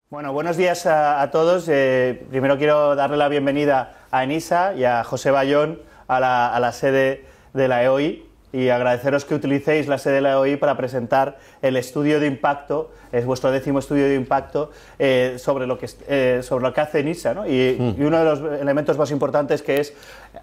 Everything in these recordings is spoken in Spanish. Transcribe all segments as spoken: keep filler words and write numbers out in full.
Bueno, buenos días a, a todos. Eh, primero quiero darle la bienvenida a Enisa y a José Bayón a la, a la sede de la E O I y agradeceros que utilicéis la sede de la E O I para presentar el estudio de impacto, es vuestro décimo estudio de impacto eh, sobre, lo que, eh, sobre lo que hace Enisa, ¿no? y, mm. y uno de los elementos más importantes que es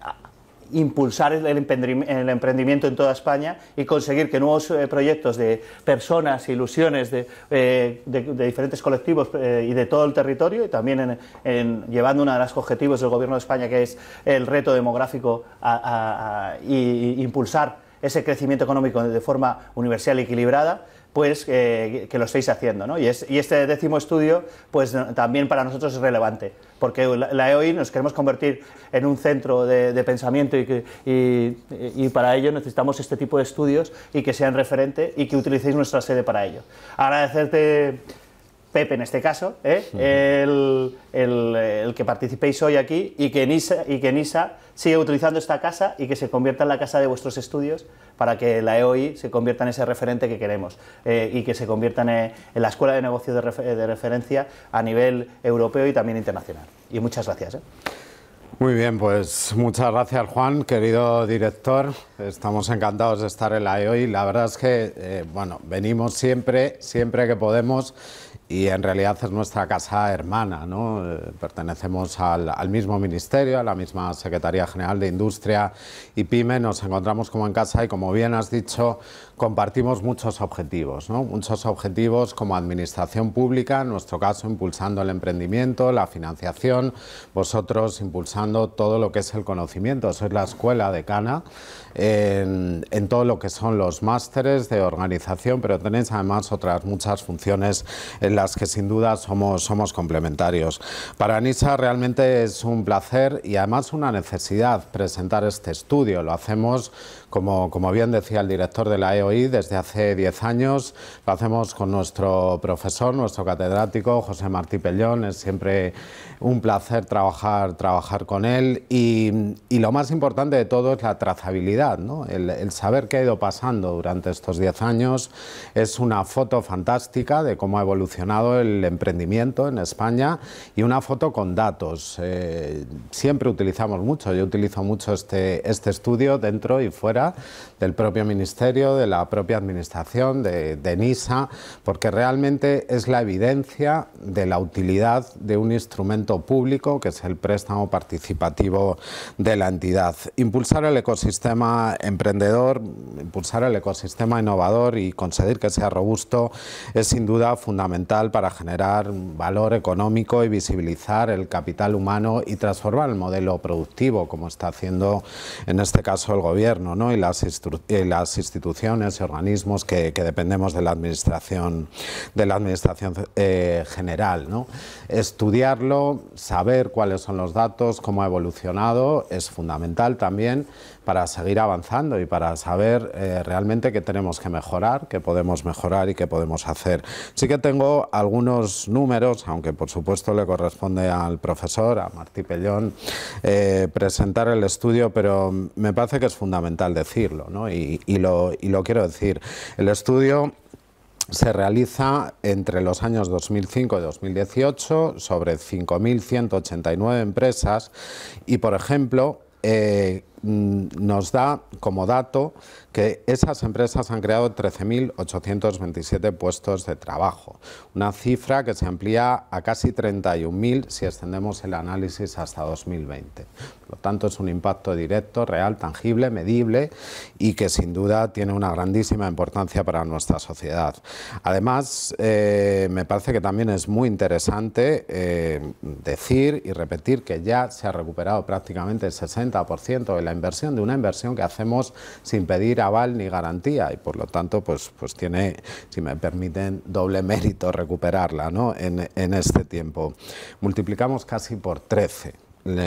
impulsar el emprendimiento en toda España y conseguir que nuevos eh, proyectos de personas, ilusiones de, eh, de, de diferentes colectivos eh, y de todo el territorio, y también en, en, llevando uno de los objetivos del Gobierno de España, que es el reto demográfico a, a, a, y, y impulsar ese crecimiento económico de forma universal y equilibrada, pues eh, que lo estéis haciendo, ¿no? Y, es, y este décimo estudio, pues también para nosotros es relevante, porque la, la E O I nos queremos convertir en un centro de, de pensamiento y, que, y, y para ello necesitamos este tipo de estudios y que sean referente y que utilicéis nuestra sede para ello. Agradecerte, Pepe, en este caso, ¿eh? uh-huh. el, el, el que participéis hoy aquí y que Enisa, y que Enisa siga utilizando esta casa y que se convierta en la casa de vuestros estudios para que la E O I se convierta en ese referente que queremos eh, y que se convierta en, en la escuela de negocios de, refer de referencia a nivel europeo y también internacional. Y muchas gracias. ¿eh? Muy bien, pues muchas gracias, Juan, querido director. Estamos encantados de estar en la E O I. La verdad es que, eh, bueno, venimos siempre, siempre que podemos. Y en realidad es nuestra casa hermana, ¿no? Eh, pertenecemos al, al mismo ministerio, a la misma Secretaría General de Industria y PYME, nos encontramos como en casa y, como bien has dicho, compartimos muchos objetivos, ¿no? Muchos objetivos como administración pública, en nuestro caso impulsando el emprendimiento, la financiación, vosotros impulsando todo lo que es el conocimiento, sois la escuela decana en, en todo lo que son los másteres de organización, pero tenéis además otras muchas funciones en las que sin duda somos, somos complementarios. Para Enisa realmente es un placer y además una necesidad presentar este estudio. Lo hacemos, como, como bien decía el director de la E O I, desde hace diez años. Lo hacemos con nuestro profesor, nuestro catedrático, José Martí Pellón. Es siempre un placer trabajar, trabajar con él y, y lo más importante de todo es la trazabilidad, ¿no? El, el saber qué ha ido pasando durante estos diez años. Es una foto fantástica de cómo ha evolucionado el emprendimiento en España y una foto con datos. Eh, siempre utilizamos mucho, yo utilizo mucho este, este estudio dentro y fuera del propio ministerio, de la propia administración, de, de Enisa, porque realmente es la evidencia de la utilidad de un instrumento público que es el préstamo participativo de la entidad. Impulsar el ecosistema emprendedor, impulsar el ecosistema innovador y conseguir que sea robusto es sin duda fundamental para generar valor económico y visibilizar el capital humano y transformar el modelo productivo, como está haciendo en este caso el gobierno, ¿no? y, las y las instituciones y organismos que, que dependemos de la administración, de la administración eh, general, ¿no? Estudiarlo, saber cuáles son los datos, cómo ha evolucionado, es fundamental también para seguir avanzando y para saber eh, realmente qué tenemos que mejorar, qué podemos mejorar y qué podemos hacer. Sí que tengo algunos números, aunque por supuesto le corresponde al profesor, a Martí Pellón, eh, presentar el estudio, pero me parece que es fundamental decirlo, ¿no? y, y, lo, y lo quiero decir. El estudio se realiza entre los años dos mil cinco y dos mil dieciocho sobre cinco mil ciento ochenta y nueve empresas y, por ejemplo, eh, nos da como dato que esas empresas han creado trece mil ochocientos veintisiete puestos de trabajo, una cifra que se amplía a casi treinta y un mil si extendemos el análisis hasta dos mil veinte. Por lo tanto, es un impacto directo, real, tangible, medible y que sin duda tiene una grandísima importancia para nuestra sociedad. Además, eh, me parece que también es muy interesante eh, decir y repetir que ya se ha recuperado prácticamente el sesenta por ciento de la inversión, de una inversión que hacemos sin pedir aval ni garantía y por lo tanto pues, pues tiene, si me permiten, doble mérito recuperarla, ¿no? en, en este tiempo. Multiplicamos casi por trece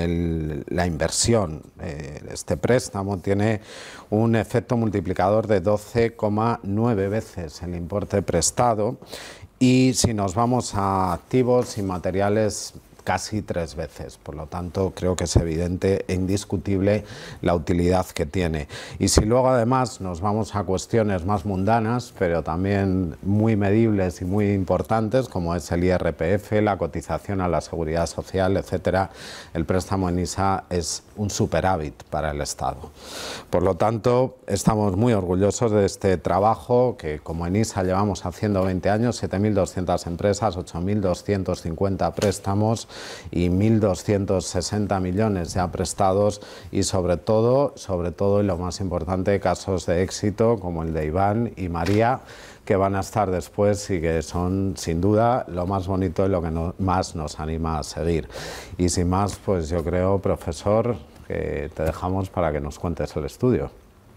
el, la inversión. Eh, este préstamo tiene un efecto multiplicador de doce coma nueve veces el importe prestado y si nos vamos a activos y materiales casi tres veces. Por lo tanto, creo que es evidente e indiscutible la utilidad que tiene. Y si luego además nos vamos a cuestiones más mundanas, pero también muy medibles y muy importantes, como es el I R P F, la cotización a la seguridad social, etcétera, el préstamo ENISA es un superávit para el Estado. Por lo tanto, estamos muy orgullosos de este trabajo que como ENISA llevamos haciendo veinte años, siete mil doscientas empresas, ocho mil doscientos cincuenta préstamos y mil doscientos sesenta millones ya prestados y sobre todo, sobre todo y lo más importante, casos de éxito como el de Iván y María, que van a estar después y que son sin duda lo más bonito y lo que no, más nos anima a seguir. Y sin más, pues yo creo, profesor, que te dejamos para que nos cuentes el estudio.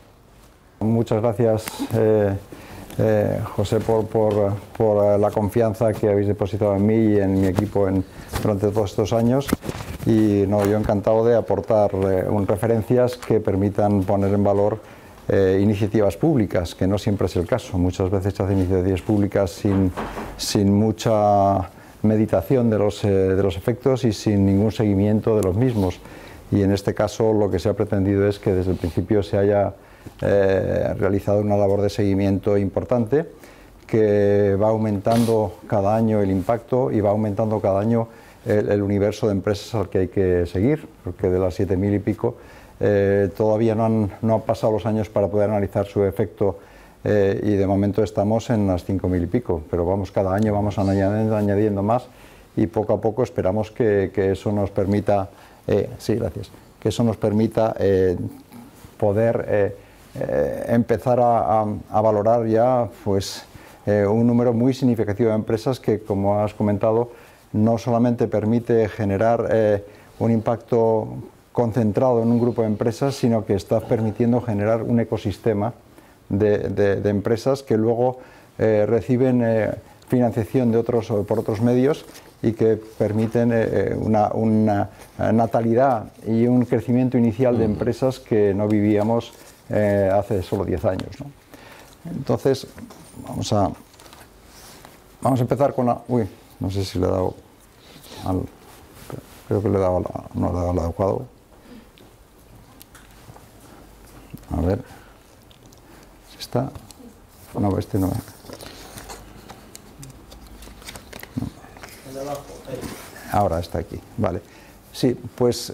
Muchas gracias, eh, eh, José, por, por, por la confianza que habéis depositado en mí y en mi equipo en, durante todos estos años. Y no, yo encantado de aportar eh, un, referencias que permitan poner en valor Eh, iniciativas públicas, que no siempre es el caso. Muchas veces se hacen iniciativas públicas sin, sin mucha meditación de los, eh, de los efectos y sin ningún seguimiento de los mismos. Y en este caso lo que se ha pretendido es que desde el principio se haya eh, realizado una labor de seguimiento importante, que va aumentando cada año el impacto y va aumentando cada año el, el universo de empresas al que hay que seguir, porque de las siete mil y pico Eh, todavía no han, no han pasado los años para poder analizar su efecto eh, y de momento estamos en las cinco mil y pico, pero vamos, cada año vamos añadiendo, añadiendo más y poco a poco esperamos que, que eso nos permita, eh, sí, gracias, que eso nos permita eh, poder eh, eh, empezar a, a, a valorar ya pues, eh, un número muy significativo de empresas que, como has comentado, no solamente permite generar eh, un impacto concentrado en un grupo de empresas, sino que está permitiendo generar un ecosistema de, de, de empresas que luego eh, reciben eh, financiación de otros, por otros medios y que permiten eh, una, una natalidad y un crecimiento inicial de empresas que no vivíamos eh, hace solo diez años, ¿no? Entonces, vamos a, vamos a empezar con la... Uy, no sé si le he dado al... Creo que le he dado, la, no le he dado al adecuado. A ver, ¿está? No, este no. no. Ahora está aquí, vale. Sí, pues,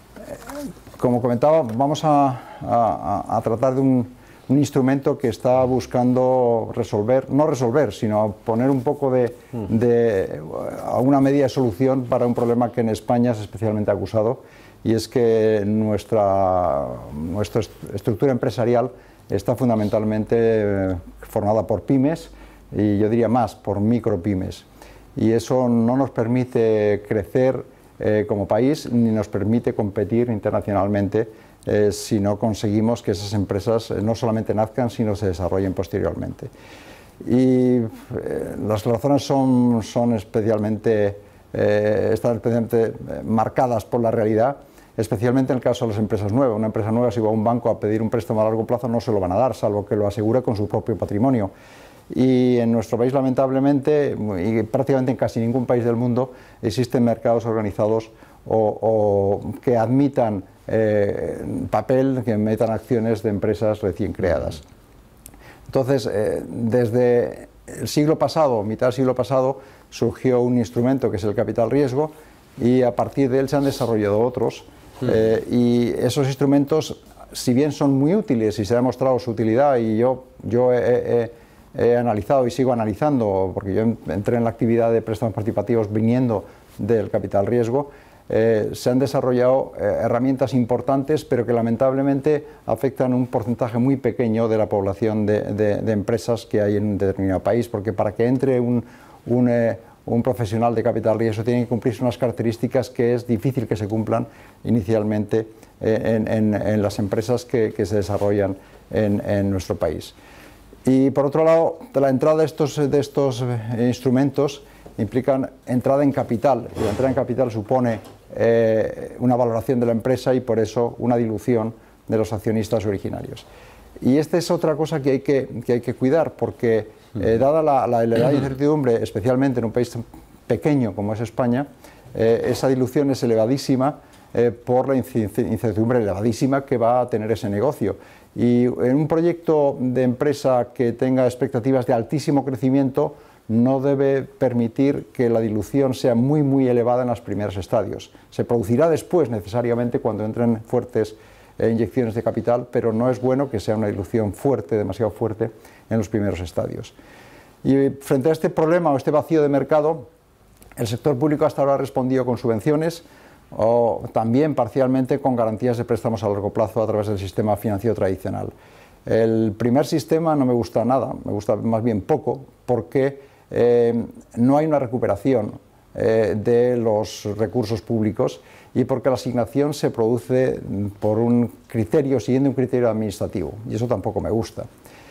como comentaba, vamos a, a, a tratar de un, un instrumento que está buscando resolver, no resolver, sino poner un poco de, de a una medida de solución para un problema que en España es especialmente acusado, y es que nuestra, nuestra estructura empresarial está fundamentalmente formada por pymes y yo diría más, por micropymes. Y eso no nos permite crecer eh, como país ni nos permite competir internacionalmente eh, si no conseguimos que esas empresas eh, no solamente nazcan, sino se desarrollen posteriormente. Y eh, las razones son, son especialmente, eh, están especialmente marcadas por la realidad, especialmente en el caso de las empresas nuevas. Una empresa nueva, si va a un banco a pedir un préstamo a largo plazo, no se lo van a dar, salvo que lo asegure con su propio patrimonio. Y en nuestro país, lamentablemente, y prácticamente en casi ningún país del mundo, existen mercados organizados o, o que admitan eh, papel, que admitan acciones de empresas recién creadas. Entonces, eh, desde el siglo pasado, mitad del siglo pasado, surgió un instrumento que es el capital riesgo y a partir de él se han desarrollado otros. Eh, y esos instrumentos, si bien son muy útiles y se ha demostrado su utilidad, y yo, yo he, he, he analizado y sigo analizando, porque yo entré en la actividad de préstamos participativos viniendo del capital riesgo, eh, se han desarrollado eh, herramientas importantes, pero que lamentablemente afectan un porcentaje muy pequeño de la población de, de, de empresas que hay en un determinado país, porque para que entre un, un eh, un profesional de capital riesgo tiene que cumplirse unas características que es difícil que se cumplan inicialmente en, en, en las empresas que, que se desarrollan en, en nuestro país. Y por otro lado, la entrada de estos, de estos instrumentos implican entrada en capital, y la entrada en capital supone eh, una valoración de la empresa y por eso una dilución de los accionistas originarios. Y esta es otra cosa que hay que, que, hay que cuidar, porque Eh, dada la, la elevada incertidumbre, especialmente en un país pequeño como es España, eh, esa dilución es elevadísima eh, por la incertidumbre elevadísima que va a tener ese negocio. Y en un proyecto de empresa que tenga expectativas de altísimo crecimiento, no debe permitir que la dilución sea muy, muy elevada en los primeros estadios. Se producirá después, necesariamente, cuando entren fuertes eh, inyecciones de capital, pero no es bueno que sea una dilución fuerte, demasiado fuerte, en los primeros estadios. Y frente a este problema o este vacío de mercado, el sector público hasta ahora ha respondido con subvenciones o también parcialmente con garantías de préstamos a largo plazo a través del sistema financiero tradicional. El primer sistema no me gusta nada, me gusta más bien poco, porque eh, no hay una recuperación eh, de los recursos públicos y porque la asignación se produce por un criterio, siguiendo un criterio administrativo, y eso tampoco me gusta.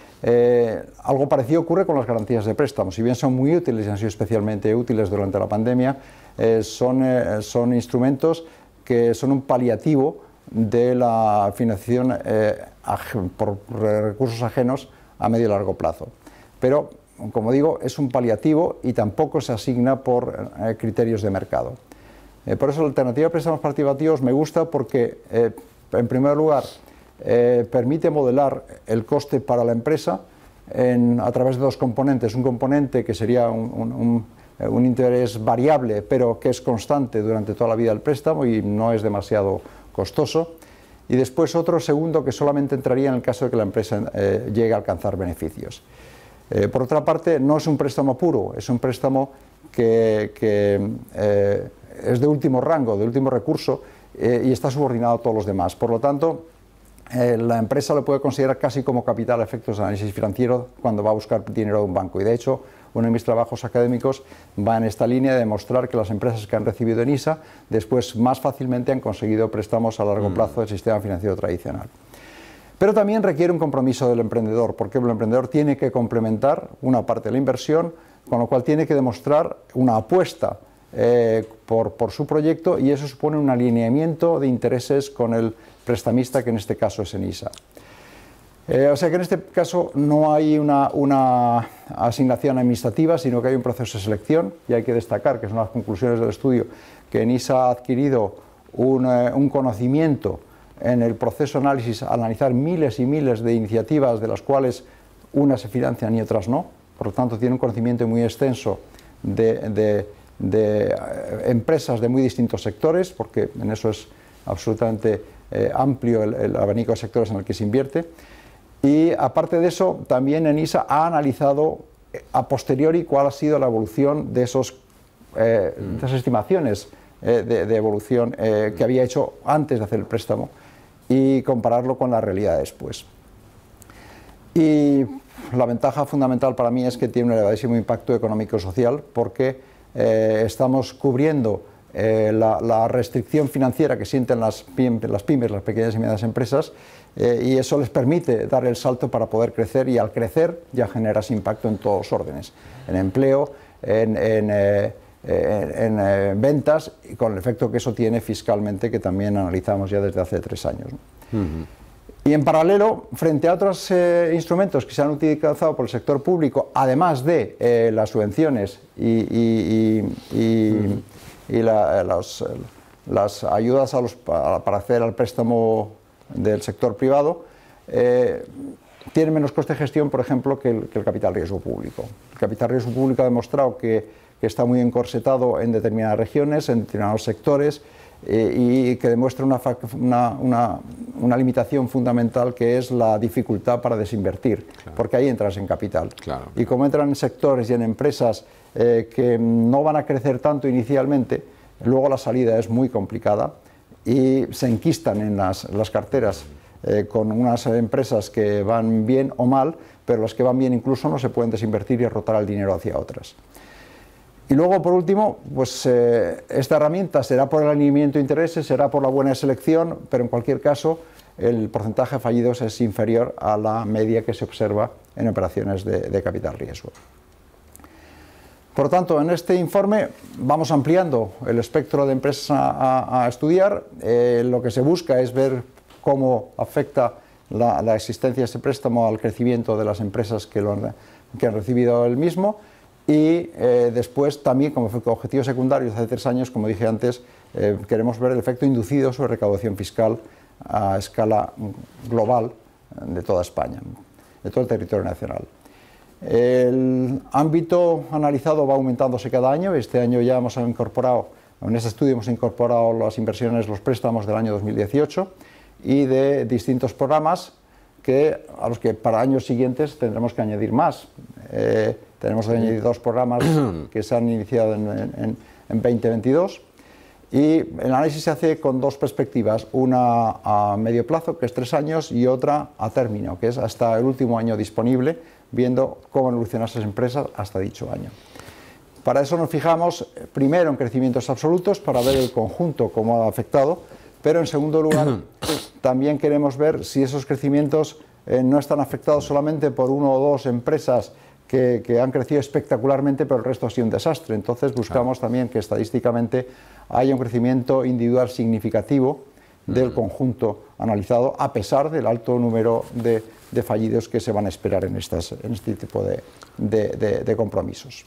Eh, algo parecido ocurre con las garantías de préstamos. Si bien son muy útiles y han sido especialmente útiles durante la pandemia, eh, son, eh, son instrumentos que son un paliativo de la financiación eh, por recursos ajenos a medio y largo plazo. Pero, como digo, es un paliativo y tampoco se asigna por eh, criterios de mercado. Eh, por eso la alternativa de préstamos participativos me gusta porque, eh, en primer lugar, Eh, permite modelar el coste para la empresa en, a través de dos componentes. Un componente que sería un, un, un, un interés variable, pero que es constante durante toda la vida del préstamo y no es demasiado costoso. Y después otro segundo que solamente entraría en el caso de que la empresa eh, llegue a alcanzar beneficios. Eh, por otra parte, no es un préstamo puro, es un préstamo que, que eh, es de último rango, de último recurso eh, y está subordinado a todos los demás. Por lo tanto, Eh, la empresa lo puede considerar casi como capital a efectos de análisis financiero cuando va a buscar dinero de un banco. Y de hecho, uno de mis trabajos académicos va en esta línea de demostrar que las empresas que han recibido en I S A después más fácilmente han conseguido préstamos a largo plazo del sistema financiero tradicional. Pero también requiere un compromiso del emprendedor, porque el emprendedor tiene que complementar una parte de la inversión, con lo cual tiene que demostrar una apuesta eh, por, por su proyecto, y eso supone un alineamiento de intereses con el prestamista, que en este caso es ENISA. Eh, o sea que en este caso no hay una, una asignación administrativa, sino que hay un proceso de selección, y hay que destacar que son las conclusiones del estudio que ENISA ha adquirido un, eh, un conocimiento en el proceso de análisis, al analizar miles y miles de iniciativas, de las cuales unas se financian y otras no. Por lo tanto, tiene un conocimiento muy extenso de, de, de eh, empresas de muy distintos sectores, porque en eso es absolutamente eh, amplio el, el abanico de sectores en el que se invierte. Y aparte de eso, también ENISA ha analizado a posteriori cuál ha sido la evolución de, esos, eh, de esas estimaciones eh, de, de evolución eh, que había hecho antes de hacer el préstamo, y compararlo con la realidad después. Y la ventaja fundamental para mí es que tiene un elevadísimo impacto económico-social, porque eh, estamos cubriendo eh, la, la restricción financiera que sienten las pymes, las, pymes, las pequeñas y medianas empresas, eh, y eso les permite dar el salto para poder crecer, y al crecer ya generas impacto en todos los órdenes, en empleo, en, en, eh, en, en eh, ventas, y con el efecto que eso tiene fiscalmente, que también analizamos ya desde hace tres años, ¿no? Uh-huh. Y en paralelo, frente a otros eh, instrumentos que se han utilizado por el sector público, además de eh, las subvenciones y, y, y, y, uh-huh. y la, los, las ayudas a los, para, para acceder al préstamo del sector privado, eh, tienen menos coste de gestión, por ejemplo, que el, que el capital riesgo público. El capital riesgo público ha demostrado que, que está muy encorsetado en determinadas regiones, en determinados sectores, eh, y que demuestra una, una, una, una limitación fundamental, que es la dificultad para desinvertir, claro, porque ahí entras en capital. Claro. Y como entran en sectores y en empresas eh, que no van a crecer tanto inicialmente, luego la salida es muy complicada y se enquistan en las, las carteras eh, con unas empresas que van bien o mal, pero las que van bien incluso no se pueden desinvertir y rotar el dinero hacia otras. Y luego, por último, pues eh, esta herramienta será por el alineamiento de intereses, será por la buena selección, pero en cualquier caso el porcentaje de fallidos es inferior a la media que se observa en operaciones de, de capital riesgo. Por lo tanto, en este informe vamos ampliando el espectro de empresas a, a, a estudiar. Eh, lo que se busca es ver cómo afecta la, la existencia de ese préstamo al crecimiento de las empresas que, lo han, que han recibido el mismo, Y eh, después también, como objetivo secundario hace tres años, como dije antes, eh, queremos ver el efecto inducido sobre recaudación fiscal a escala global de toda España, de todo el territorio nacional. El ámbito analizado va aumentándose cada año. Este año ya hemos incorporado, en este estudio hemos incorporado las inversiones, los préstamos del año dos mil dieciocho y de distintos programas que, a los que para años siguientes tendremos que añadir más. Eh, tenemos que añadir dos programas que se han iniciado en, en, en veinte veintidós. Y el análisis se hace con dos perspectivas, una a medio plazo, que es tres años, y otra a término, que es hasta el último año disponible, viendo cómo evolucionan esas empresas hasta dicho año. Para eso nos fijamos primero en crecimientos absolutos, para ver el conjunto cómo ha afectado, pero en segundo lugar también queremos ver si esos crecimientos eh, no están afectados solamente por una o dos empresas que, que han crecido espectacularmente, pero el resto ha sido un desastre. Entonces buscamos también que estadísticamente haya un crecimiento individual significativo del conjunto analizado, a pesar del alto número de, de fallidos que se van a esperar en, estas, en este tipo de, de, de, de compromisos.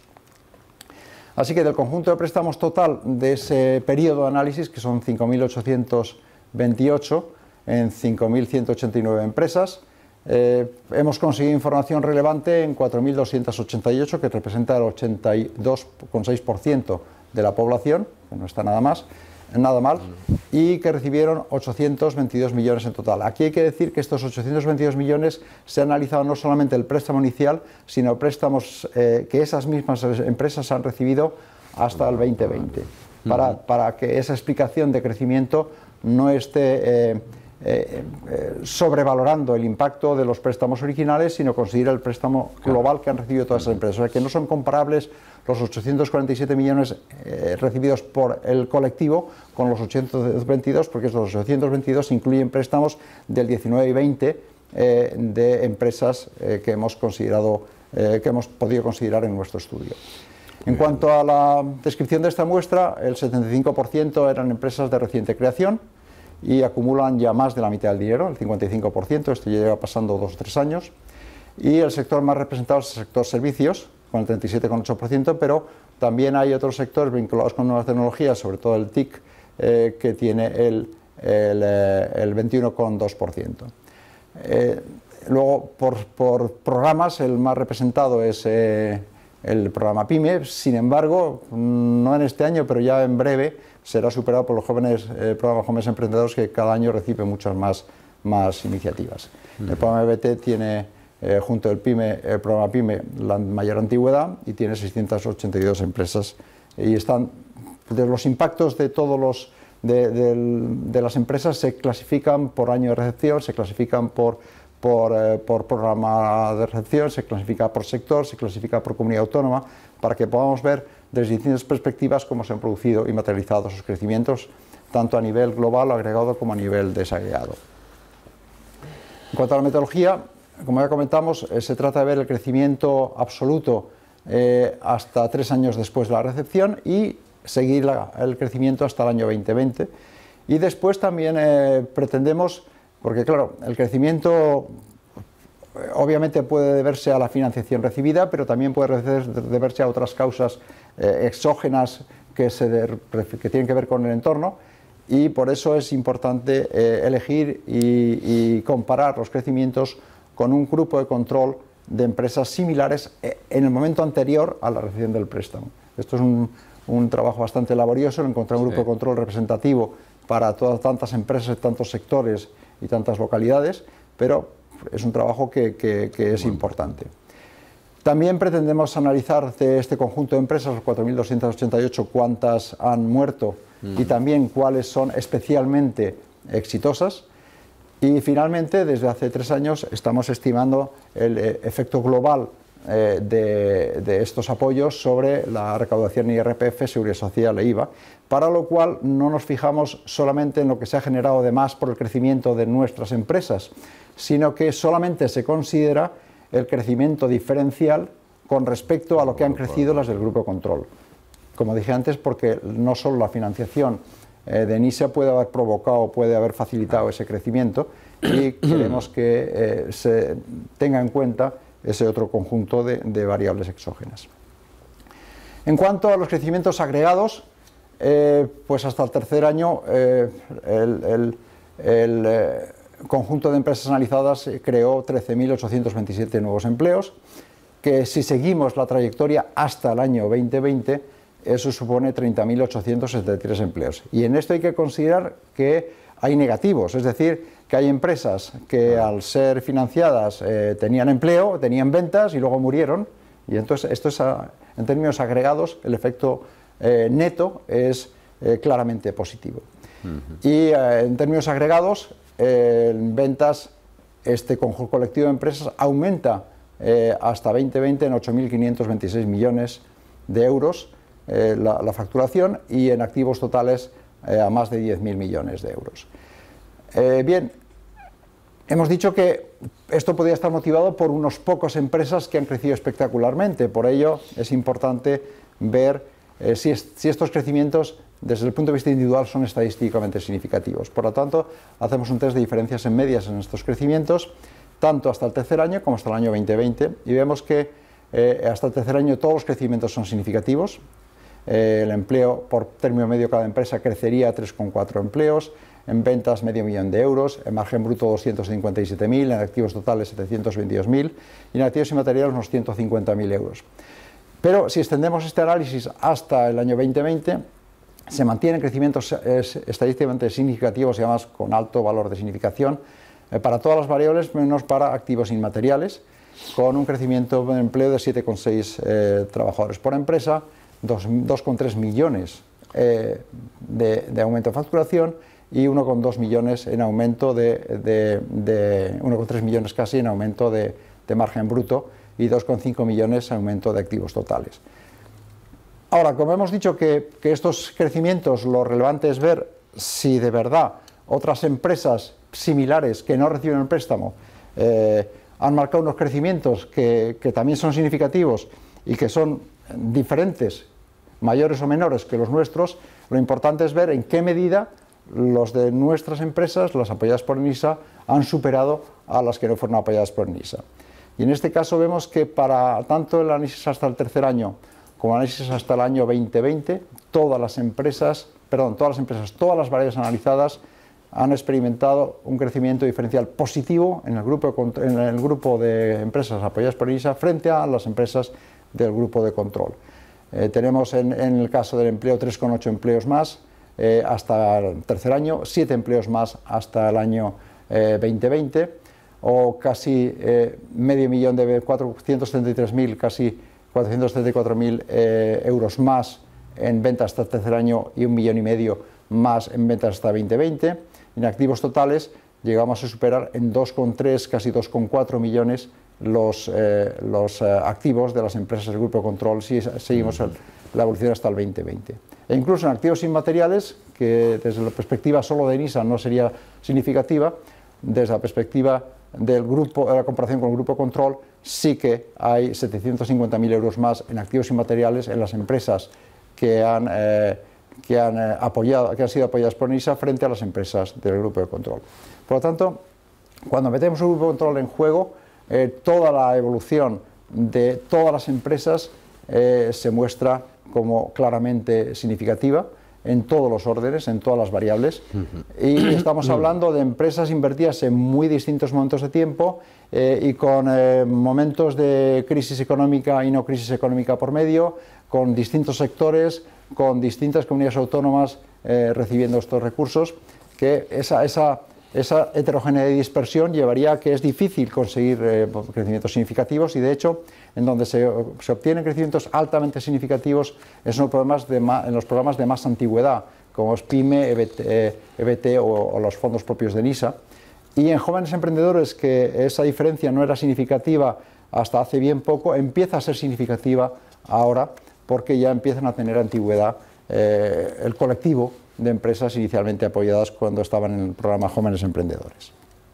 Así que del conjunto de préstamos total de ese periodo de análisis, que son cinco mil ochocientos veintiocho en cinco mil ciento ochenta y nueve empresas, eh, hemos conseguido información relevante en cuatro mil doscientos ochenta y ocho, que representa el ochenta y dos coma seis por ciento de la población, que no está nada más, nada mal, y que recibieron ochocientos veintidós millones en total. Aquí hay que decir que estos ochocientos veintidós millones se han analizado no solamente el préstamo inicial, sino préstamos eh, que esas mismas empresas han recibido hasta el veinte veinte, para, para que esa explicación de crecimiento no esté eh, eh, eh, sobrevalorando el impacto de los préstamos originales, sino considera el préstamo global que han recibido todas esas empresas. O sea, que no son comparables los ochocientos cuarenta y siete millones eh, recibidos por el colectivo con los ochocientos veintidós, porque esos ochocientos veintidós incluyen préstamos del diecinueve y veinte eh, de empresas eh, que hemos considerado, eh, que hemos podido considerar en nuestro estudio. En cuanto a la descripción de esta muestra, el setenta y cinco por ciento eran empresas de reciente creación y acumulan ya más de la mitad del dinero, el cincuenta y cinco por ciento, esto ya lleva pasando dos o tres años, y el sector más representado es el sector servicios, con el treinta y siete coma ocho por ciento, pero también hay otros sectores vinculados con nuevas tecnologías, sobre todo el T I C, eh, que tiene el, el, eh, el veintiuno coma dos por ciento. Eh, luego, por, por programas, el más representado es eh, el programa PYME. Sin embargo, no en este año, pero ya en breve será superado por los jóvenes, eh, programas Jóvenes Emprendedores, que cada año recibe muchas más, más iniciativas. Mm. El programa E B T tiene, Eh, junto al PYME, el programa PYME, la mayor antigüedad, y tiene seiscientas ochenta y dos empresas, y están, de los impactos de todos los de, de, de las empresas se clasifican por año de recepción, se clasifican por, por, eh, por programa de recepción, se clasifica por sector, se clasifica por comunidad autónoma, para que podamos ver desde distintas perspectivas cómo se han producido y materializado esos crecimientos, tanto a nivel global agregado como a nivel desagregado. En cuanto a la metodología, como ya comentamos, eh, se trata de ver el crecimiento absoluto eh, hasta tres años después de la recepción y seguir la, el crecimiento hasta el año veinte veinte. Y después también eh, pretendemos, porque claro, el crecimiento eh, obviamente puede deberse a la financiación recibida, pero también puede deberse a otras causas eh, exógenas que, se de, que tienen que ver con el entorno. Y por eso es importante eh, elegir y, y comparar los crecimientos con un grupo de control de empresas similares en el momento anterior a la recepción del préstamo. Esto es un, un trabajo bastante laborioso, encontrar un grupo sí. de control representativo para todas tantas empresas, tantos sectores y tantas localidades, pero es un trabajo que, que, que es bueno. importante. También pretendemos analizar de este conjunto de empresas, los cuatro mil doscientos ochenta y ocho, cuántas han muerto mm. y también cuáles son especialmente exitosas. Y finalmente, desde hace tres años, estamos estimando el eh, efecto global eh, de, de estos apoyos sobre la recaudación I R P F, Seguridad Social e I V A, para lo cual no nos fijamos solamente en lo que se ha generado de más por el crecimiento de nuestras empresas, sino que solamente se considera el crecimiento diferencial con respecto a lo que han crecido las del grupo de control. Como dije antes, porque no solo la financiación Eh, de NISA puede haber provocado, puede haber facilitado ese crecimiento, y queremos que eh, se tenga en cuenta ese otro conjunto de, de variables exógenas. En cuanto a los crecimientos agregados, eh, pues hasta el tercer año eh, el, el, el eh, conjunto de empresas analizadas creó trece mil ochocientos veintisiete nuevos empleos, que si seguimos la trayectoria hasta el año dos mil veinte, eso supone treinta mil ochocientos setenta y tres empleos. Y en esto hay que considerar que hay negativos, es decir, que hay empresas que al ser financiadas eh, tenían empleo, tenían ventas y luego murieron, y entonces esto es, a, en términos agregados, el efecto eh, neto es eh, claramente positivo. Uh-huh. Y eh, en términos agregados, eh, en ventas, este conjunto colectivo de empresas aumenta eh, hasta veinte veinte en ocho mil quinientos veintiséis millones de euros eh, la, la facturación, y en activos totales eh, a más de diez mil millones de euros. Eh, bien, hemos dicho que esto podría estar motivado por unos pocos empresas que han crecido espectacularmente. Por ello es importante ver eh, si, es, si estos crecimientos desde el punto de vista individual son estadísticamente significativos. Por lo tanto, hacemos un test de diferencias en medias en estos crecimientos, tanto hasta el tercer año como hasta el año veinte veinte, y vemos que eh, hasta el tercer año todos los crecimientos son significativos. Eh, el empleo por término medio cada empresa crecería a tres coma cuatro empleos, en ventas medio millón de euros, en margen bruto doscientos cincuenta y siete mil, en activos totales setecientos veintidós mil y en activos inmateriales unos ciento cincuenta mil euros. Pero si extendemos este análisis hasta el año veinte veinte, se mantienen crecimientos estadísticamente significativos y además con alto valor de significación eh, para todas las variables menos para activos inmateriales, con un crecimiento de empleo de siete coma seis eh, trabajadores por empresa, dos coma tres millones eh, de, de aumento de facturación y uno coma dos millones en aumento de, de, de uno coma tres millones casi en aumento de, de margen bruto y dos coma cinco millones en aumento de activos totales. Ahora, como hemos dicho que, que estos crecimientos, lo relevante es ver si de verdad otras empresas similares que no reciben el préstamo eh, han marcado unos crecimientos que, que también son significativos y que son diferentes, mayores o menores que los nuestros. Lo importante es ver en qué medida los de nuestras empresas, las apoyadas por ENISA, han superado a las que no fueron apoyadas por ENISA. Y en este caso vemos que para tanto el análisis hasta el tercer año como el análisis hasta el año veinte veinte, todas las empresas, perdón, todas las empresas, todas las variables analizadas han experimentado un crecimiento diferencial positivo en el grupo, en el grupo de empresas apoyadas por ENISA frente a las empresas del grupo de control. Eh, tenemos en, en el caso del empleo tres coma ocho empleos más eh, hasta el tercer año, siete empleos más hasta el año eh, veinte veinte, o casi eh, medio millón de cuatrocientos setenta y tres mil, casi cuatrocientos setenta y cuatro mil eh, euros más en ventas hasta el tercer año y un millón y medio más en ventas hasta veinte veinte. En activos totales llegamos a superar en dos coma tres, casi dos coma cuatro millones los, eh, los eh, activos de las empresas del grupo de control si seguimos el, la evolución hasta el veinte veinte. E incluso en activos inmateriales, que desde la perspectiva solo de ENISA no sería significativa, desde la perspectiva del grupo, de la comparación con el grupo de control, sí que hay setecientos cincuenta mil euros más en activos inmateriales en las empresas que han, eh, que han, eh, apoyado, que han sido apoyadas por ENISA frente a las empresas del grupo de control. Por lo tanto, cuando metemos el grupo de control en juego, eh, toda la evolución de todas las empresas eh, se muestra como claramente significativa en todos los órdenes, en todas las variables, uh-huh. y estamos hablando de empresas invertidas en muy distintos momentos de tiempo eh, y con eh, momentos de crisis económica y no crisis económica por medio, con distintos sectores, con distintas comunidades autónomas eh, recibiendo estos recursos, que esa, esa, esa heterogeneidad y dispersión llevaría a que es difícil conseguir eh, crecimientos significativos, y de hecho en donde se, se obtienen crecimientos altamente significativos es en los programas de más, en los programas de más antigüedad, como es PYME, E B T, E B T o, o los fondos propios de ENISA. Y en jóvenes emprendedores, que esa diferencia no era significativa hasta hace bien poco, empieza a ser significativa ahora, porque ya empiezan a tener antigüedad eh, el colectivo de empresas inicialmente apoyadas cuando estaban en el programa Jóvenes Emprendedores.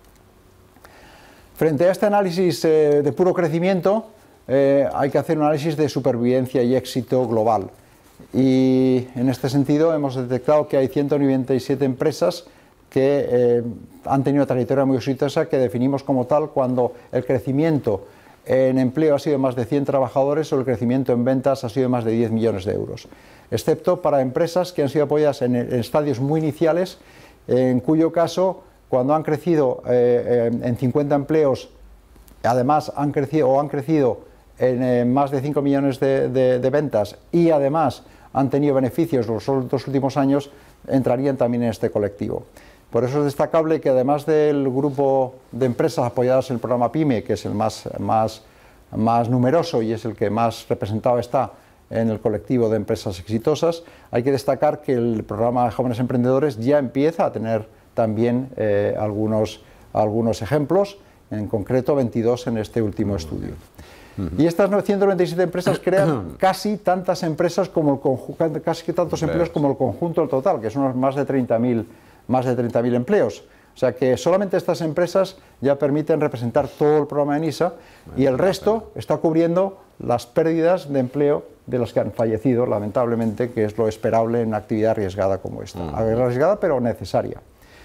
Frente a este análisis eh, de puro crecimiento, eh, hay que hacer un análisis de supervivencia y éxito global. Y en este sentido hemos detectado que hay ciento noventa y siete empresas que eh, han tenido una trayectoria muy exitosa, que definimos como tal cuando el crecimiento en empleo ha sido de más de cien trabajadores o el crecimiento en ventas ha sido de más de diez millones de euros, excepto para empresas que han sido apoyadas en, en estadios muy iniciales, en cuyo caso, cuando han crecido eh, en cincuenta empleos, además han crecido o han crecido en eh, más de cinco millones de, de, de ventas y además han tenido beneficios los dos últimos años, entrarían también en este colectivo. Por eso es destacable que además del grupo de empresas apoyadas en el programa PYME, que es el más, más, más numeroso y es el que más representado está en el colectivo de empresas exitosas, hay que destacar que el programa de Jóvenes Emprendedores ya empieza a tener también eh, algunos, algunos ejemplos, en concreto veintidós en este último estudio. Y estas ciento noventa y siete empresas crean casi tantas empresas como el conjunto, casi tantos empleos como el conjunto del total, que son más de treinta mil más de treinta mil empleos. O sea que solamente estas empresas ya permiten representar todo el programa de NISA y el resto está cubriendo las pérdidas de empleo de los que han fallecido, lamentablemente, que es lo esperable en una actividad arriesgada como esta. Arriesgada pero necesaria.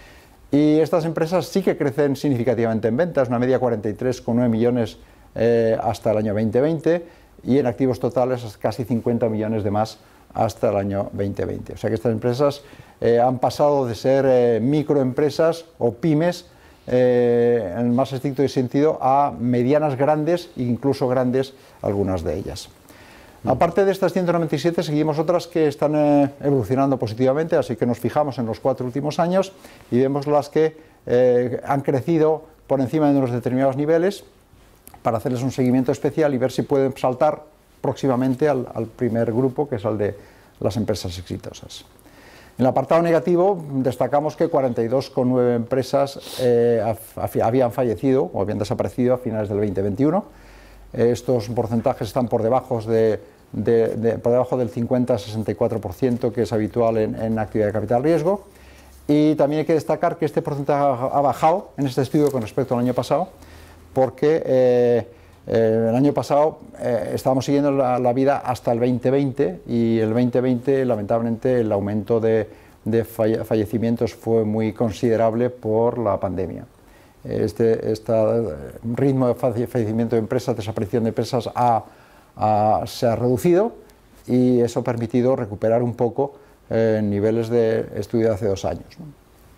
Y estas empresas sí que crecen significativamente en ventas, una media cuarenta y tres coma nueve millones eh, hasta el año veinte veinte y en activos totales casi cincuenta millones de más hasta el año veinte veinte. O sea que estas empresas eh, han pasado de ser eh, microempresas o pymes eh, en el más estricto sentido a medianas grandes e incluso grandes algunas de ellas. Aparte de estas ciento noventa y siete, seguimos otras que están eh, evolucionando positivamente, así que nos fijamos en los cuatro últimos años y vemos las que eh, han crecido por encima de unos determinados niveles para hacerles un seguimiento especial y ver si pueden saltar próximamente al, al primer grupo, que es el de las empresas exitosas. En el apartado negativo destacamos que cuarenta y dos coma nueve empresas eh, habían fallecido o habían desaparecido a finales del veinte veintiuno. Estos porcentajes están por debajo, de, de, de, por debajo del cincuenta a sesenta y cuatro por ciento que es habitual en, en actividad de capital riesgo. Y también hay que destacar que este porcentaje ha bajado en este estudio con respecto al año pasado, porque eh, eh, el año pasado eh, estábamos siguiendo la, la vida hasta el veinte veinte y el veinte veinte lamentablemente el aumento de, de fallecimientos fue muy considerable por la pandemia. Este, este ritmo de fallecimiento de empresas, desaparición de empresas ha, ha, se ha reducido y eso ha permitido recuperar un poco eh, niveles de estudio de hace dos años, ¿no?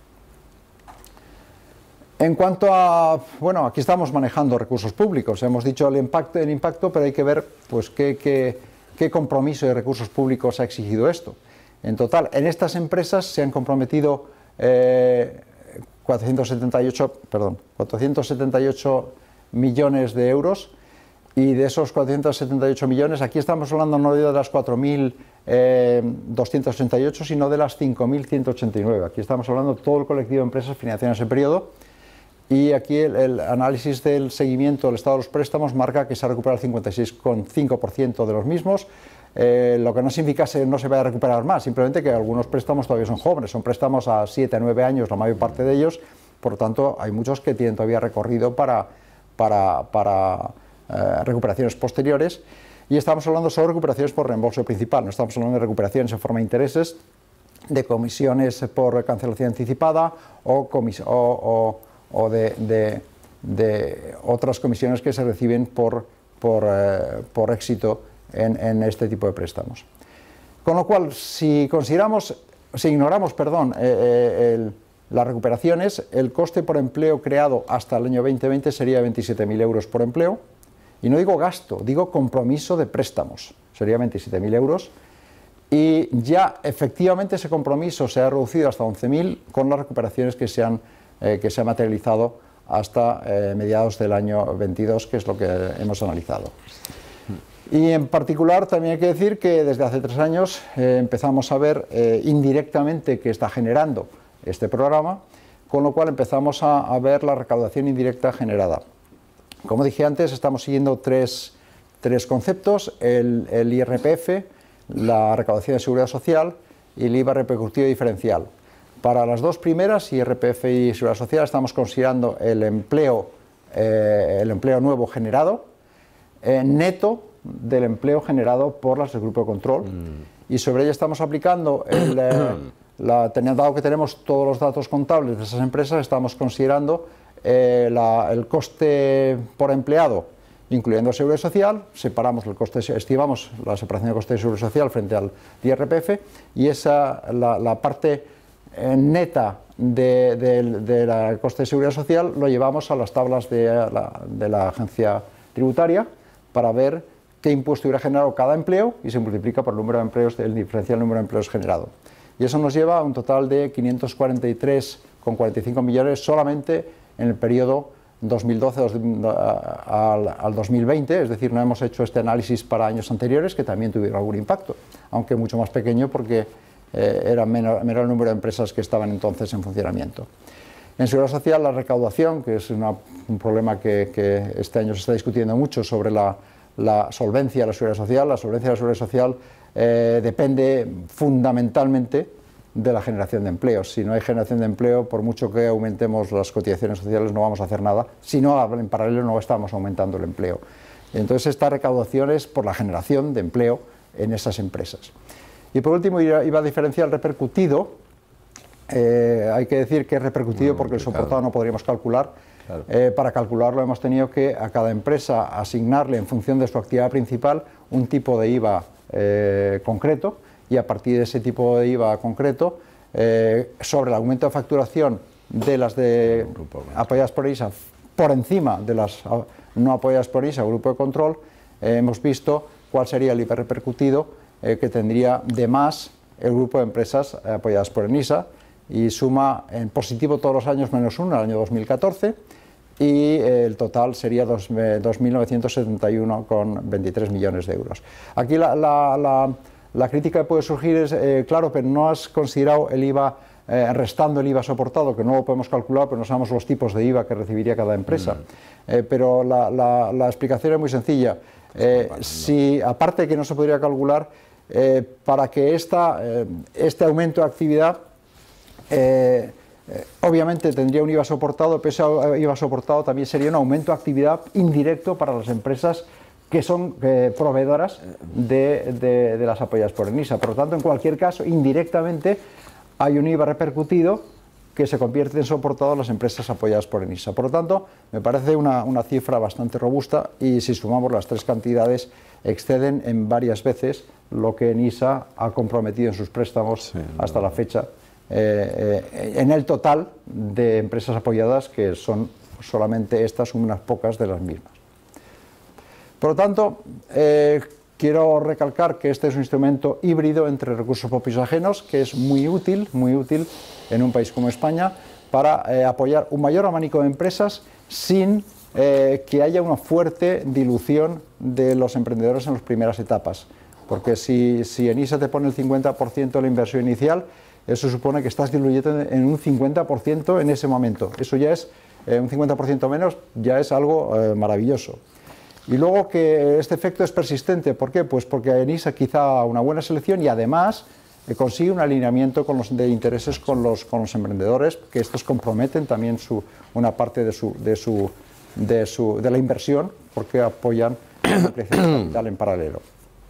En cuanto a, bueno, aquí estamos manejando recursos públicos, hemos dicho el impacto, el impacto pero hay que ver pues, qué, qué, qué compromiso de recursos públicos ha exigido esto. En total, en estas empresas se han comprometido eh, cuatrocientos setenta y ocho, perdón, cuatrocientos setenta y ocho millones de euros y de esos cuatrocientos setenta y ocho millones, aquí estamos hablando no de las cuatro mil doscientos ochenta y ocho, sino de las cinco mil ciento ochenta y nueve. Aquí estamos hablando de todo el colectivo de empresas financiadas en ese periodo. Y aquí el, el análisis del seguimiento del estado de los préstamos marca que se ha recuperado el cincuenta y seis coma cinco por ciento de los mismos, eh, lo que no significa que no se vaya a recuperar más, simplemente que algunos préstamos todavía son jóvenes, son préstamos a siete a nueve años la mayor parte de ellos, por lo tanto hay muchos que tienen todavía recorrido para, para, para eh, recuperaciones posteriores y estamos hablando solo de recuperaciones por reembolso principal, no estamos hablando de recuperaciones en forma de intereses, de comisiones por cancelación anticipada o, comis o, o o de, de, de otras comisiones que se reciben por, por, eh, por éxito en, en este tipo de préstamos. Con lo cual, si consideramos, si ignoramos, perdón, eh, el, las recuperaciones, el coste por empleo creado hasta el año veinte veinte sería veintisiete mil euros por empleo, y no digo gasto, digo compromiso de préstamos, sería veintisiete mil euros, y ya efectivamente ese compromiso se ha reducido hasta once mil con las recuperaciones que se han Eh, que se ha materializado hasta eh, mediados del año veintidós, que es lo que hemos analizado. Y en particular también hay que decir que desde hace tres años eh, empezamos a ver eh, indirectamente que está generando este programa, con lo cual empezamos a, a ver la recaudación indirecta generada. Como dije antes, estamos siguiendo tres, tres conceptos, el, el I R P F, la recaudación de seguridad social y el I V A repercutivo diferencial. Para las dos primeras, I R P F y Seguridad Social, estamos considerando el empleo, eh, el empleo nuevo generado, eh, neto del empleo generado por las del grupo de control. Mm. Y sobre ello estamos aplicando, el, eh, la, dado que tenemos todos los datos contables de esas empresas, estamos considerando eh, la, el coste por empleado incluyendo Seguridad Social, separamos el coste, estimamos la separación de coste de Seguridad Social frente al I R P F, y esa, la, la parte eh, neta de, de, de la coste de Seguridad Social lo llevamos a las tablas de la, de la agencia tributaria para ver qué impuesto hubiera generado cada empleo y se multiplica por el número de empleos, el diferencial número de empleos generado. Y eso nos lleva a un total de quinientos cuarenta y tres coma cuarenta y cinco millones solamente en el periodo dos mil doce al, al dos mil veinte, es decir, no hemos hecho este análisis para años anteriores que también tuvieron algún impacto, aunque mucho más pequeño porque eh, era menor, menor el número de empresas que estaban entonces en funcionamiento. En Seguridad Social, la recaudación, que es una, un problema que, que este año se está discutiendo mucho sobre la, la solvencia de la Seguridad Social, la solvencia de la Seguridad Social eh, depende fundamentalmente de la generación de empleos. Si no hay generación de empleo, por mucho que aumentemos las cotizaciones sociales, no vamos a hacer nada. Si no, en paralelo no estamos aumentando el empleo. Entonces, esta recaudación es por la generación de empleo en esas empresas. Y por último, iba a diferenciar el repercutido. Eh, hay que decir que es repercutido porque el soportado no podríamos calcular. Claro. Eh, para calcularlo hemos tenido que a cada empresa asignarle en función de su actividad principal un tipo de I V A eh, concreto, y a partir de ese tipo de I V A concreto, eh, sobre el aumento de facturación de las de apoyadas por ENISA por encima de las no apoyadas por ENISA, grupo de control, eh, hemos visto cuál sería el I V A repercutido eh, que tendría de más el grupo de empresas eh, apoyadas por ENISA, y suma en positivo todos los años menos uno, el año dos mil catorce, y eh, el total sería dos mil novecientos setenta y uno coma veintitrés millones de euros. Aquí la, la, la La crítica que puede surgir es, eh, claro, pero no has considerado el I V A, eh, restando el I V A soportado, que no lo podemos calcular, pero no sabemos los tipos de I V A que recibiría cada empresa. Mm. Eh, pero la, la, la explicación es muy sencilla. Eh, si, aparte de que no se podría calcular, eh, para que esta, eh, este aumento de actividad, eh, eh, obviamente tendría un I V A soportado, pero ese I V A soportado también sería un aumento de actividad indirecto para las empresas que son eh, proveedoras de, de, de las apoyadas por ENISA. Por lo tanto, en cualquier caso, indirectamente hay un I V A repercutido que se convierte en soportado a las empresas apoyadas por ENISA. Por lo tanto, me parece una, una cifra bastante robusta, y si sumamos las tres cantidades, exceden en varias veces lo que ENISA ha comprometido en sus préstamos sí, hasta no. la fecha, eh, eh, en el total de empresas apoyadas, que son solamente estas, unas pocas de las mismas. Por lo tanto, eh, quiero recalcar que este es un instrumento híbrido entre recursos propios y ajenos, que es muy útil, muy útil en un país como España, para eh, apoyar un mayor abanico de empresas sin eh, que haya una fuerte dilución de los emprendedores en las primeras etapas. Porque si, si ENISA te pone el cincuenta por ciento de la inversión inicial, eso supone que estás diluyendo en un cincuenta por ciento en ese momento. Eso ya es, eh, un cincuenta por ciento menos, ya es algo eh, maravilloso. Y luego que este efecto es persistente. ¿Por qué? Pues porque ENISA quizá una buena selección, y además eh, consigue un alineamiento con los, de intereses con los, con los emprendedores, que estos comprometen también su, una parte de, su, de, su, de, su, de la inversión, porque apoyan la creación de capital en paralelo.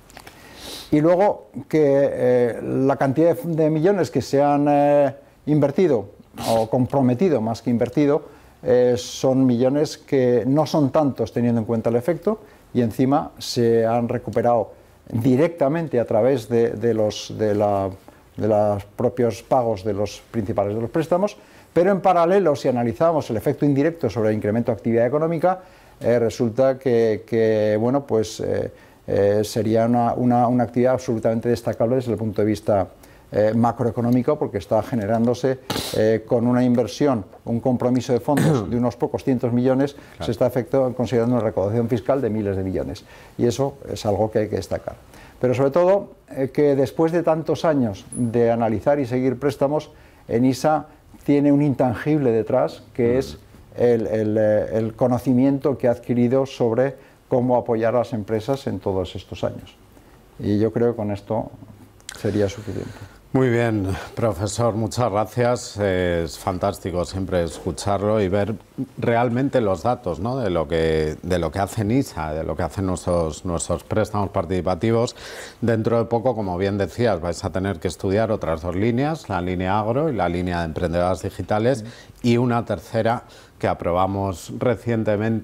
Y luego que eh, la cantidad de, de millones que se han eh, invertido, o comprometido más que invertido, Eh, son millones que no son tantos teniendo en cuenta el efecto, y encima se han recuperado directamente a través de, de, los, de, la, de los propios pagos de los principales de los préstamos, pero en paralelo, si analizamos el efecto indirecto sobre el incremento de actividad económica, eh, resulta que, que bueno, pues, eh, eh, sería una, una, una actividad absolutamente destacable desde el punto de vista Eh, macroeconómico, porque está generándose eh, con una inversión, un compromiso de fondos de unos pocos cientos millones, claro. Se está efecto, considerando una recaudación fiscal de miles de millones, y eso es algo que hay que destacar. Pero sobre todo eh, que después de tantos años de analizar y seguir préstamos, ENISA tiene un intangible detrás, que mm. es el, el, el conocimiento que ha adquirido sobre cómo apoyar a las empresas en todos estos años, y yo creo que con esto sería suficiente. Muy bien, profesor, muchas gracias. Es fantástico siempre escucharlo y ver realmente los datos, ¿no? de, lo que, de lo que hace ENISA, de lo que hacen nuestros, nuestros préstamos participativos. Dentro de poco, como bien decías, vais a tener que estudiar otras dos líneas, la línea agro y la línea de emprendedoras digitales, y una tercera que aprobamos recientemente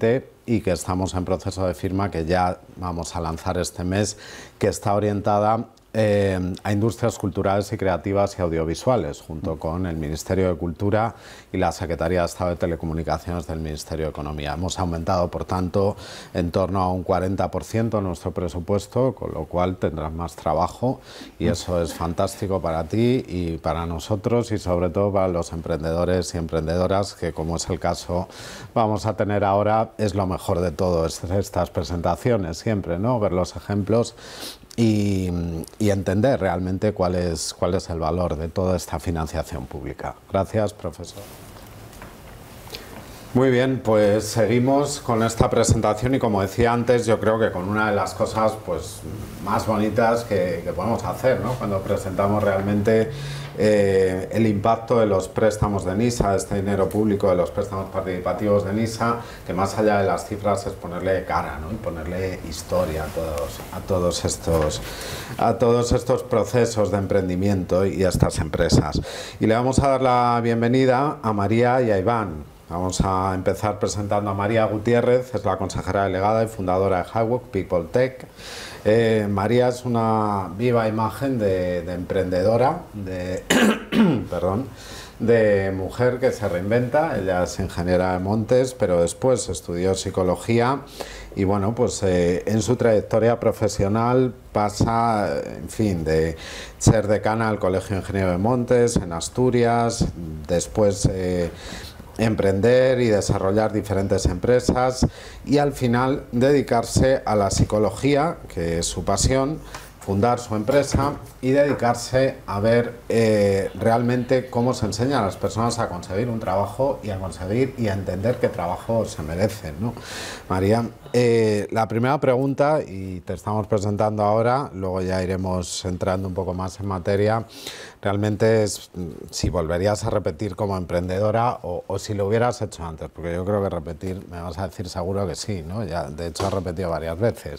y que estamos en proceso de firma, que ya vamos a lanzar este mes, que está orientada Eh, a industrias culturales y creativas y audiovisuales, junto con el Ministerio de Cultura y la Secretaría de Estado de Telecomunicaciones del Ministerio de Economía. Hemos aumentado, por tanto, en torno a un cuarenta por ciento nuestro presupuesto, con lo cual tendrás más trabajo y eso es fantástico para ti y para nosotros y sobre todo para los emprendedores y emprendedoras, que como es el caso vamos a tener ahora, es lo mejor de todo estas presentaciones siempre, ¿no? Ver los ejemplos Y, y entender realmente cuál es, cuál es el valor de toda esta financiación pública. Gracias, profesor. Muy bien, pues seguimos con esta presentación y como decía antes, yo creo que con una de las cosas pues, más bonitas que, que podemos hacer, ¿no? Cuando presentamos realmente eh, el impacto de los préstamos de NISA, este dinero público de los préstamos participativos de NISA, que más allá de las cifras es ponerle cara, ¿no? Y ponerle historia a todos, a todos estos, a todos estos procesos de emprendimiento y a estas empresas. Y le vamos a dar la bienvenida a María y a Iván. Vamos a empezar presentando a María Gutiérrez, es la consejera delegada y fundadora de Highwalk People Tech. Eh, María es una viva imagen de, de emprendedora, de, perdón, de mujer que se reinventa. Ella es ingeniera de montes, pero después estudió psicología y bueno, pues eh, en su trayectoria profesional pasa, en fin, de ser decana del Colegio Ingeniero de Montes en Asturias, después eh, emprender y desarrollar diferentes empresas y al final dedicarse a la psicología, que es su pasión, fundar su empresa y dedicarse a ver eh, realmente cómo se enseña a las personas a conseguir un trabajo y a conseguir y a entender qué trabajo se merecen, ¿no? María, eh, la primera pregunta, y te estamos presentando ahora, luego ya iremos entrando un poco más en materia, realmente es si volverías a repetir como emprendedora o, o si lo hubieras hecho antes, porque yo creo que repetir, me vas a decir seguro que sí, ¿no? Ya, de hecho has repetido varias veces,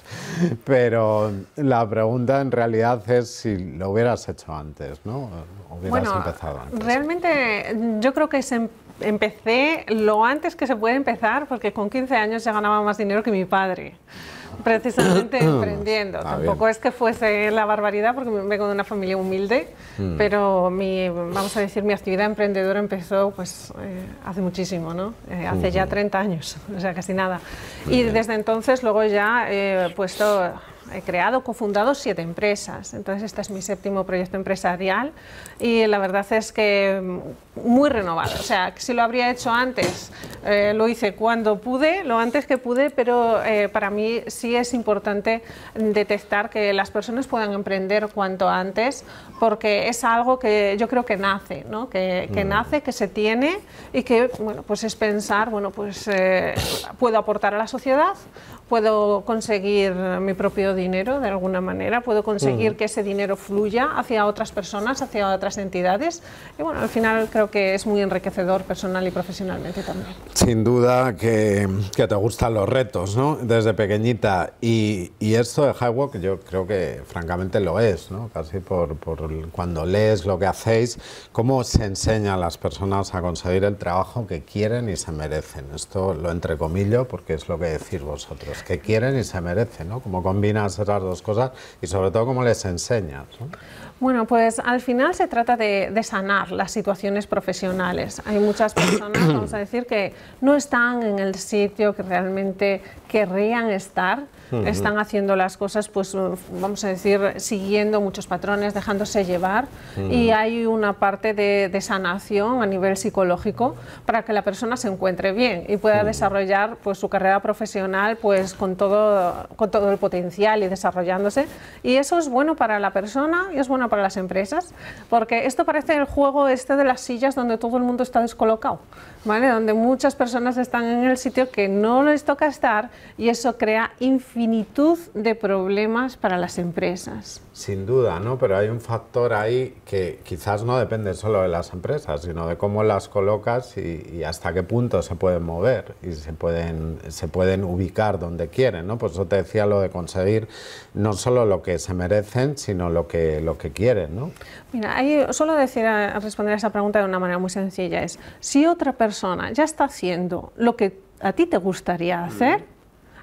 pero la pregunta en realidad es si lo hubieras hecho antes, ¿no? Hubieras bueno, empezado antes. Realmente yo creo que se empecé lo antes que se puede empezar, porque con quince años ya ganaba más dinero que mi padre, precisamente emprendiendo. Está Tampoco bien. es que fuese la barbaridad, porque vengo de una familia humilde, mm. pero mi, vamos a decir, mi actividad emprendedora empezó pues eh, hace muchísimo, ¿no? Eh, hace uh-huh. ya treinta años, o sea, casi nada. Muy y bien. Desde entonces luego ya he puesto... He creado, cofundado siete empresas, entonces este es mi séptimo proyecto empresarial y la verdad es que muy renovado, o sea, si lo habría hecho antes, eh, lo hice cuando pude, lo antes que pude, pero eh, para mí sí es importante detectar que las personas puedan emprender cuanto antes, porque es algo que yo creo que nace, ¿no? que, que mm. nace, que se tiene y que, bueno, pues es pensar, bueno, pues eh, puedo aportar a la sociedad, puedo conseguir mi propio dinero de alguna manera, puedo conseguir uh-huh. que ese dinero fluya hacia otras personas, hacia otras entidades y bueno, al final creo que es muy enriquecedor personal y profesionalmente también. Sin duda que, que te gustan los retos, ¿no? Desde pequeñita y, y esto de Highwalk yo creo que francamente lo es, ¿no? Casi por, por cuando lees lo que hacéis, cómo se enseña a las personas a conseguir el trabajo que quieren y se merecen. Esto lo entrecomillo porque es lo que decís vosotros, que quieren y se merecen, ¿no? Cómo combinas esas dos cosas y sobre todo cómo les enseñas, ¿no? Bueno, pues al final se trata de, de sanar las situaciones profesionales. Hay muchas personas, vamos a decir, que no están en el sitio que realmente querrían estar, uh-huh. están haciendo las cosas, pues vamos a decir, siguiendo muchos patrones, dejándose llevar, uh-huh. y hay una parte de, de sanación a nivel psicológico para que la persona se encuentre bien y pueda uh-huh. desarrollar pues su carrera profesional pues con todo, con todo el potencial y desarrollándose, y eso es bueno para la persona y es bueno para las empresas, porque esto parece el juego este de las sillas donde todo el mundo está descolocado, ¿vale? Donde muchas personas están en el sitio que no les toca estar y eso crea infinitud de problemas para las empresas. Sin duda, ¿no? Pero hay un factor ahí que quizás no depende solo de las empresas, sino de cómo las colocas y, y hasta qué punto se pueden mover y se pueden, se pueden ubicar donde quieren, ¿no? Por eso te decía lo de conseguir no solo lo que se merecen, sino lo que, lo que quieren, ¿no? Mira, ahí solo decir a responder a esa pregunta de una manera muy sencilla es, si otra persona ya está haciendo lo que a ti te gustaría hacer,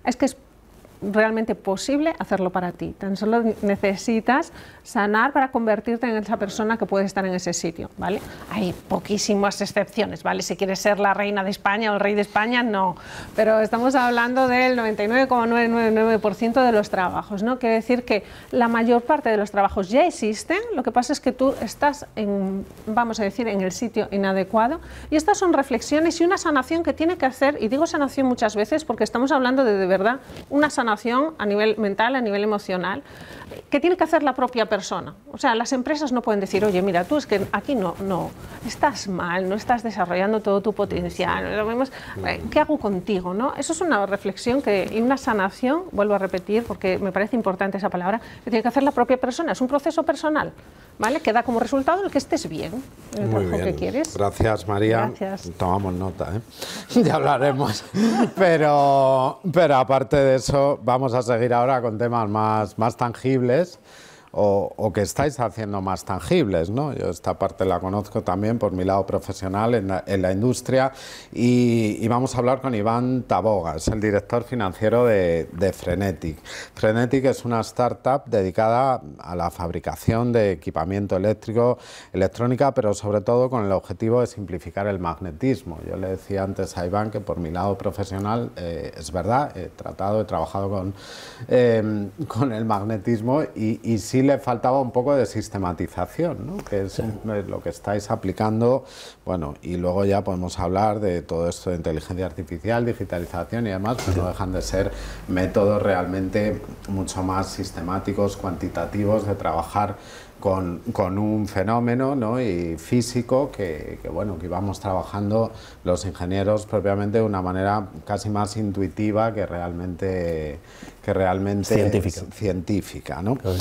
es que es realmente posible hacerlo para ti. Tan solo necesitas sanar para convertirte en esa persona que puede estar en ese sitio, ¿vale? Hay poquísimas excepciones, ¿vale? Si quieres ser la reina de España o el rey de España, no. Pero estamos hablando del noventa y nueve coma novecientos noventa y nueve por ciento de los trabajos, ¿no? Quiere decir que la mayor parte de los trabajos ya existen, lo que pasa es que tú estás en, vamos a decir, en el sitio inadecuado, y estas son reflexiones y una sanación que tiene que hacer, y digo sanación muchas veces porque estamos hablando de de verdad una sanación a nivel mental, a nivel emocional, que tiene que hacer la propia persona. O sea, las empresas no pueden decir, oye, mira, tú es que aquí no, no, estás mal, no estás desarrollando todo tu potencial, ¿qué hago contigo? ¿No? Eso es una reflexión que, y una sanación, vuelvo a repetir, porque me parece importante esa palabra, que tiene que hacer la propia persona, es un proceso personal, ¿vale? Que da como resultado el que estés bien en el Muy trabajo bien. que quieres. Gracias, María. Gracias. Tomamos nota, ¿eh? Ya hablaremos. Pero, pero aparte de eso, vamos a seguir ahora con temas más, más tangibles o, o que estáis haciendo más tangibles, ¿no? Yo esta parte la conozco también por mi lado profesional en la, en la industria y, y vamos a hablar con Iván Taboga, es el director financiero de, de Frenetic. Frenetic es una startup dedicada a la fabricación de equipamiento eléctrico, electrónica, pero sobre todo con el objetivo de simplificar el magnetismo. Yo le decía antes a Iván que por mi lado profesional eh, es verdad, he tratado, he trabajado con, eh, con el magnetismo y, y sí le faltaba un poco de sistematización, ¿no? Que es sí. lo que estáis aplicando, bueno, y luego ya podemos hablar de todo esto de inteligencia artificial, digitalización y demás, pero sí. no dejan de ser métodos realmente mucho más sistemáticos, cuantitativos de trabajar Con, con un fenómeno, ¿no? y físico que, que, bueno, que íbamos trabajando los ingenieros propiamente de una manera casi más intuitiva que realmente, que realmente científica. científica, ¿no? Claro.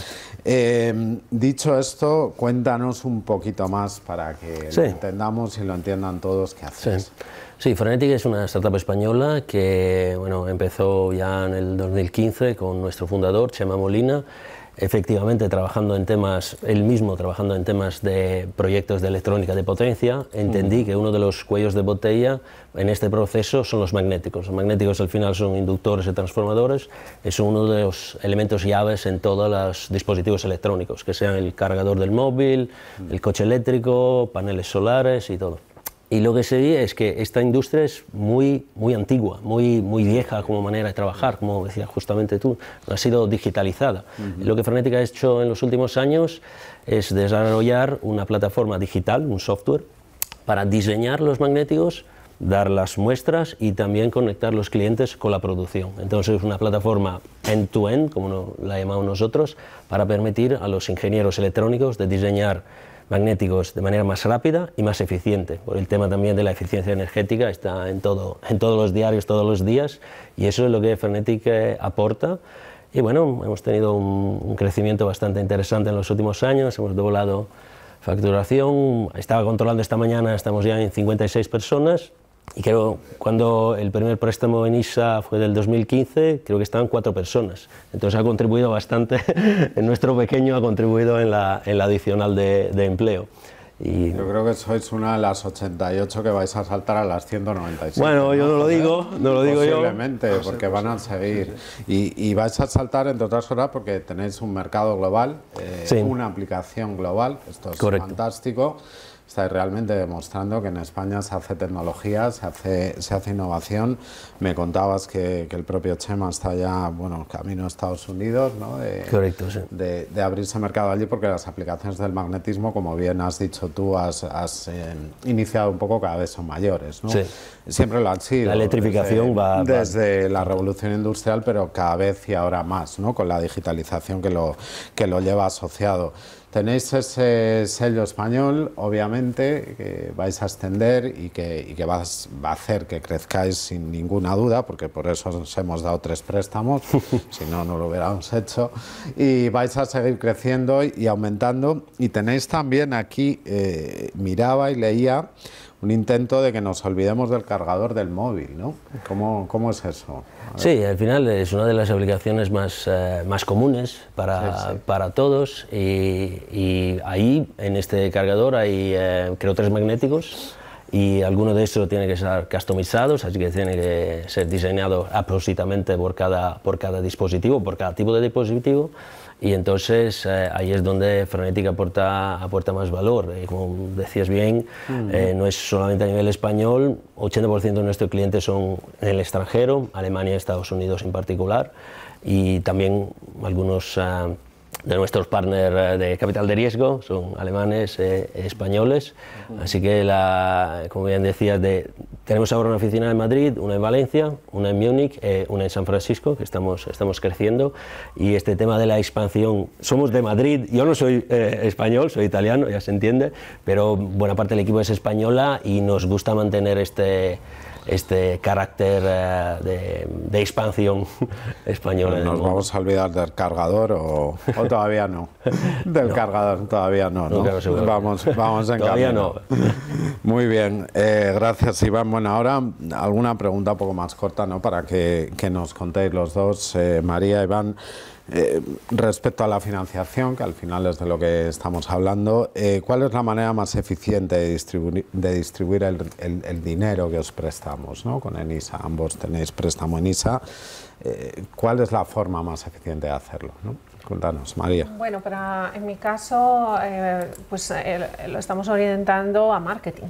Eh, dicho esto, cuéntanos un poquito más para que sí. lo entendamos y lo entiendan todos qué hacéis. Sí. Sí, Frenetic es una startup española que bueno, empezó ya en el dos mil quince con nuestro fundador, Chema Molina, efectivamente trabajando en temas, él mismo trabajando en temas de proyectos de electrónica de potencia, entendí que uno de los cuellos de botella en este proceso son los magnéticos. Los magnéticos al final son inductores y transformadores, es uno de los elementos llaves en todos los dispositivos electrónicos, que sean el cargador del móvil, el coche eléctrico, paneles solares y todo. Y lo que se ve es que esta industria es muy, muy antigua, muy, muy vieja como manera de trabajar, como decías justamente tú, no ha sido digitalizada. Uh-huh. Lo que Frenetic ha hecho en los últimos años es desarrollar una plataforma digital, un software, para diseñar los magnéticos, dar las muestras y también conectar los clientes con la producción. Entonces es una plataforma end-to-end, como la llamamos nosotros, para permitir a los ingenieros electrónicos de diseñar magnéticos de manera más rápida y más eficiente. Por el tema también de la eficiencia energética está en, todo, en todos los diarios, todos los días, y eso es lo que Frenetic eh, aporta. Y bueno, hemos tenido un, un crecimiento bastante interesante en los últimos años, hemos doblado facturación, estaba controlando esta mañana, estamos ya en cincuenta y seis personas, y creo cuando el primer préstamo en I S A fue del dos mil quince, creo que estaban cuatro personas. Entonces ha contribuido bastante, en nuestro pequeño ha contribuido en la, en la adicional de, de empleo. Y yo creo que sois una de las ochenta y ocho que vais a saltar a las ciento noventa y siete. Bueno, yo no, no lo digo, no lo digo yo. Posiblemente, porque van a seguir. Y, y vais a saltar, entre otras cosas, porque tenéis un mercado global, eh, sí. una aplicación global, esto es Correcto. fantástico. Estáis realmente demostrando que en España se hace tecnología, se hace, se hace innovación. Me contabas que, que el propio Chema está ya, bueno, camino a Estados Unidos, ¿no? De, Correcto, sí. De, de abrirse mercado allí, porque las aplicaciones del magnetismo, como bien has dicho tú, has, has eh, iniciado un poco, cada vez son mayores, ¿no? Sí. Siempre lo han sido. La electrificación desde, va... Desde va. la revolución industrial, pero cada vez y ahora más, ¿no? Con la digitalización que lo, que lo lleva asociado. Tenéis ese sello español, obviamente, que vais a extender y que, y que vas, va a hacer que crezcáis sin ninguna duda, porque por eso os hemos dado tres préstamos, si no, no lo hubiéramos hecho, y vais a seguir creciendo y aumentando. Y tenéis también aquí, eh, miraba y leía, un intento de que nos olvidemos del cargador del móvil, ¿no? ¿Cómo, cómo es eso? Sí, al final es una de las aplicaciones más, eh, más comunes para, sí, sí. para todos y, y ahí, en este cargador, hay eh, creo tres magnéticos y algunos de estos tienen que ser customizados, así que tienen que ser diseñados a propósitamente por cada, por cada dispositivo, por cada tipo de dispositivo, y entonces eh, ahí es donde Frenetic aporta, aporta más valor. Y como decías bien, mm. eh, no es solamente a nivel español, ochenta por ciento de nuestros clientes son en el extranjero, Alemania y Estados Unidos en particular, y también algunos uh, de nuestros partners de capital de riesgo son alemanes, eh, españoles, así que, la, como bien decías, de, tenemos ahora una oficina en Madrid, una en Valencia, una en Múnich, eh, una en San Francisco, que estamos, estamos creciendo, y este tema de la expansión, somos de Madrid, yo no soy eh, español, soy italiano, ya se entiende, pero buena parte del equipo es española y nos gusta mantener este... este carácter uh, de, de expansión española. ¿Nos vamos a olvidar del cargador o, o todavía no? Del no. cargador todavía no, ¿no? no claro, vamos, vamos en todavía camino. no. Muy bien, eh, gracias Iván. Bueno, ahora alguna pregunta un poco más corta, ¿no? Para que, que nos contéis los dos, eh, María, Iván. Eh, respecto a la financiación, que al final es de lo que estamos hablando, eh, ¿cuál es la manera más eficiente de distribuir, de distribuir el, el, el dinero que os prestamos, ¿no? Con ENISA? Ambos tenéis préstamo ENISA. Eh, ¿Cuál es la forma más eficiente de hacerlo, ¿no? Cuéntanos, María. Bueno, para, en mi caso, eh, pues eh, lo estamos orientando a marketing.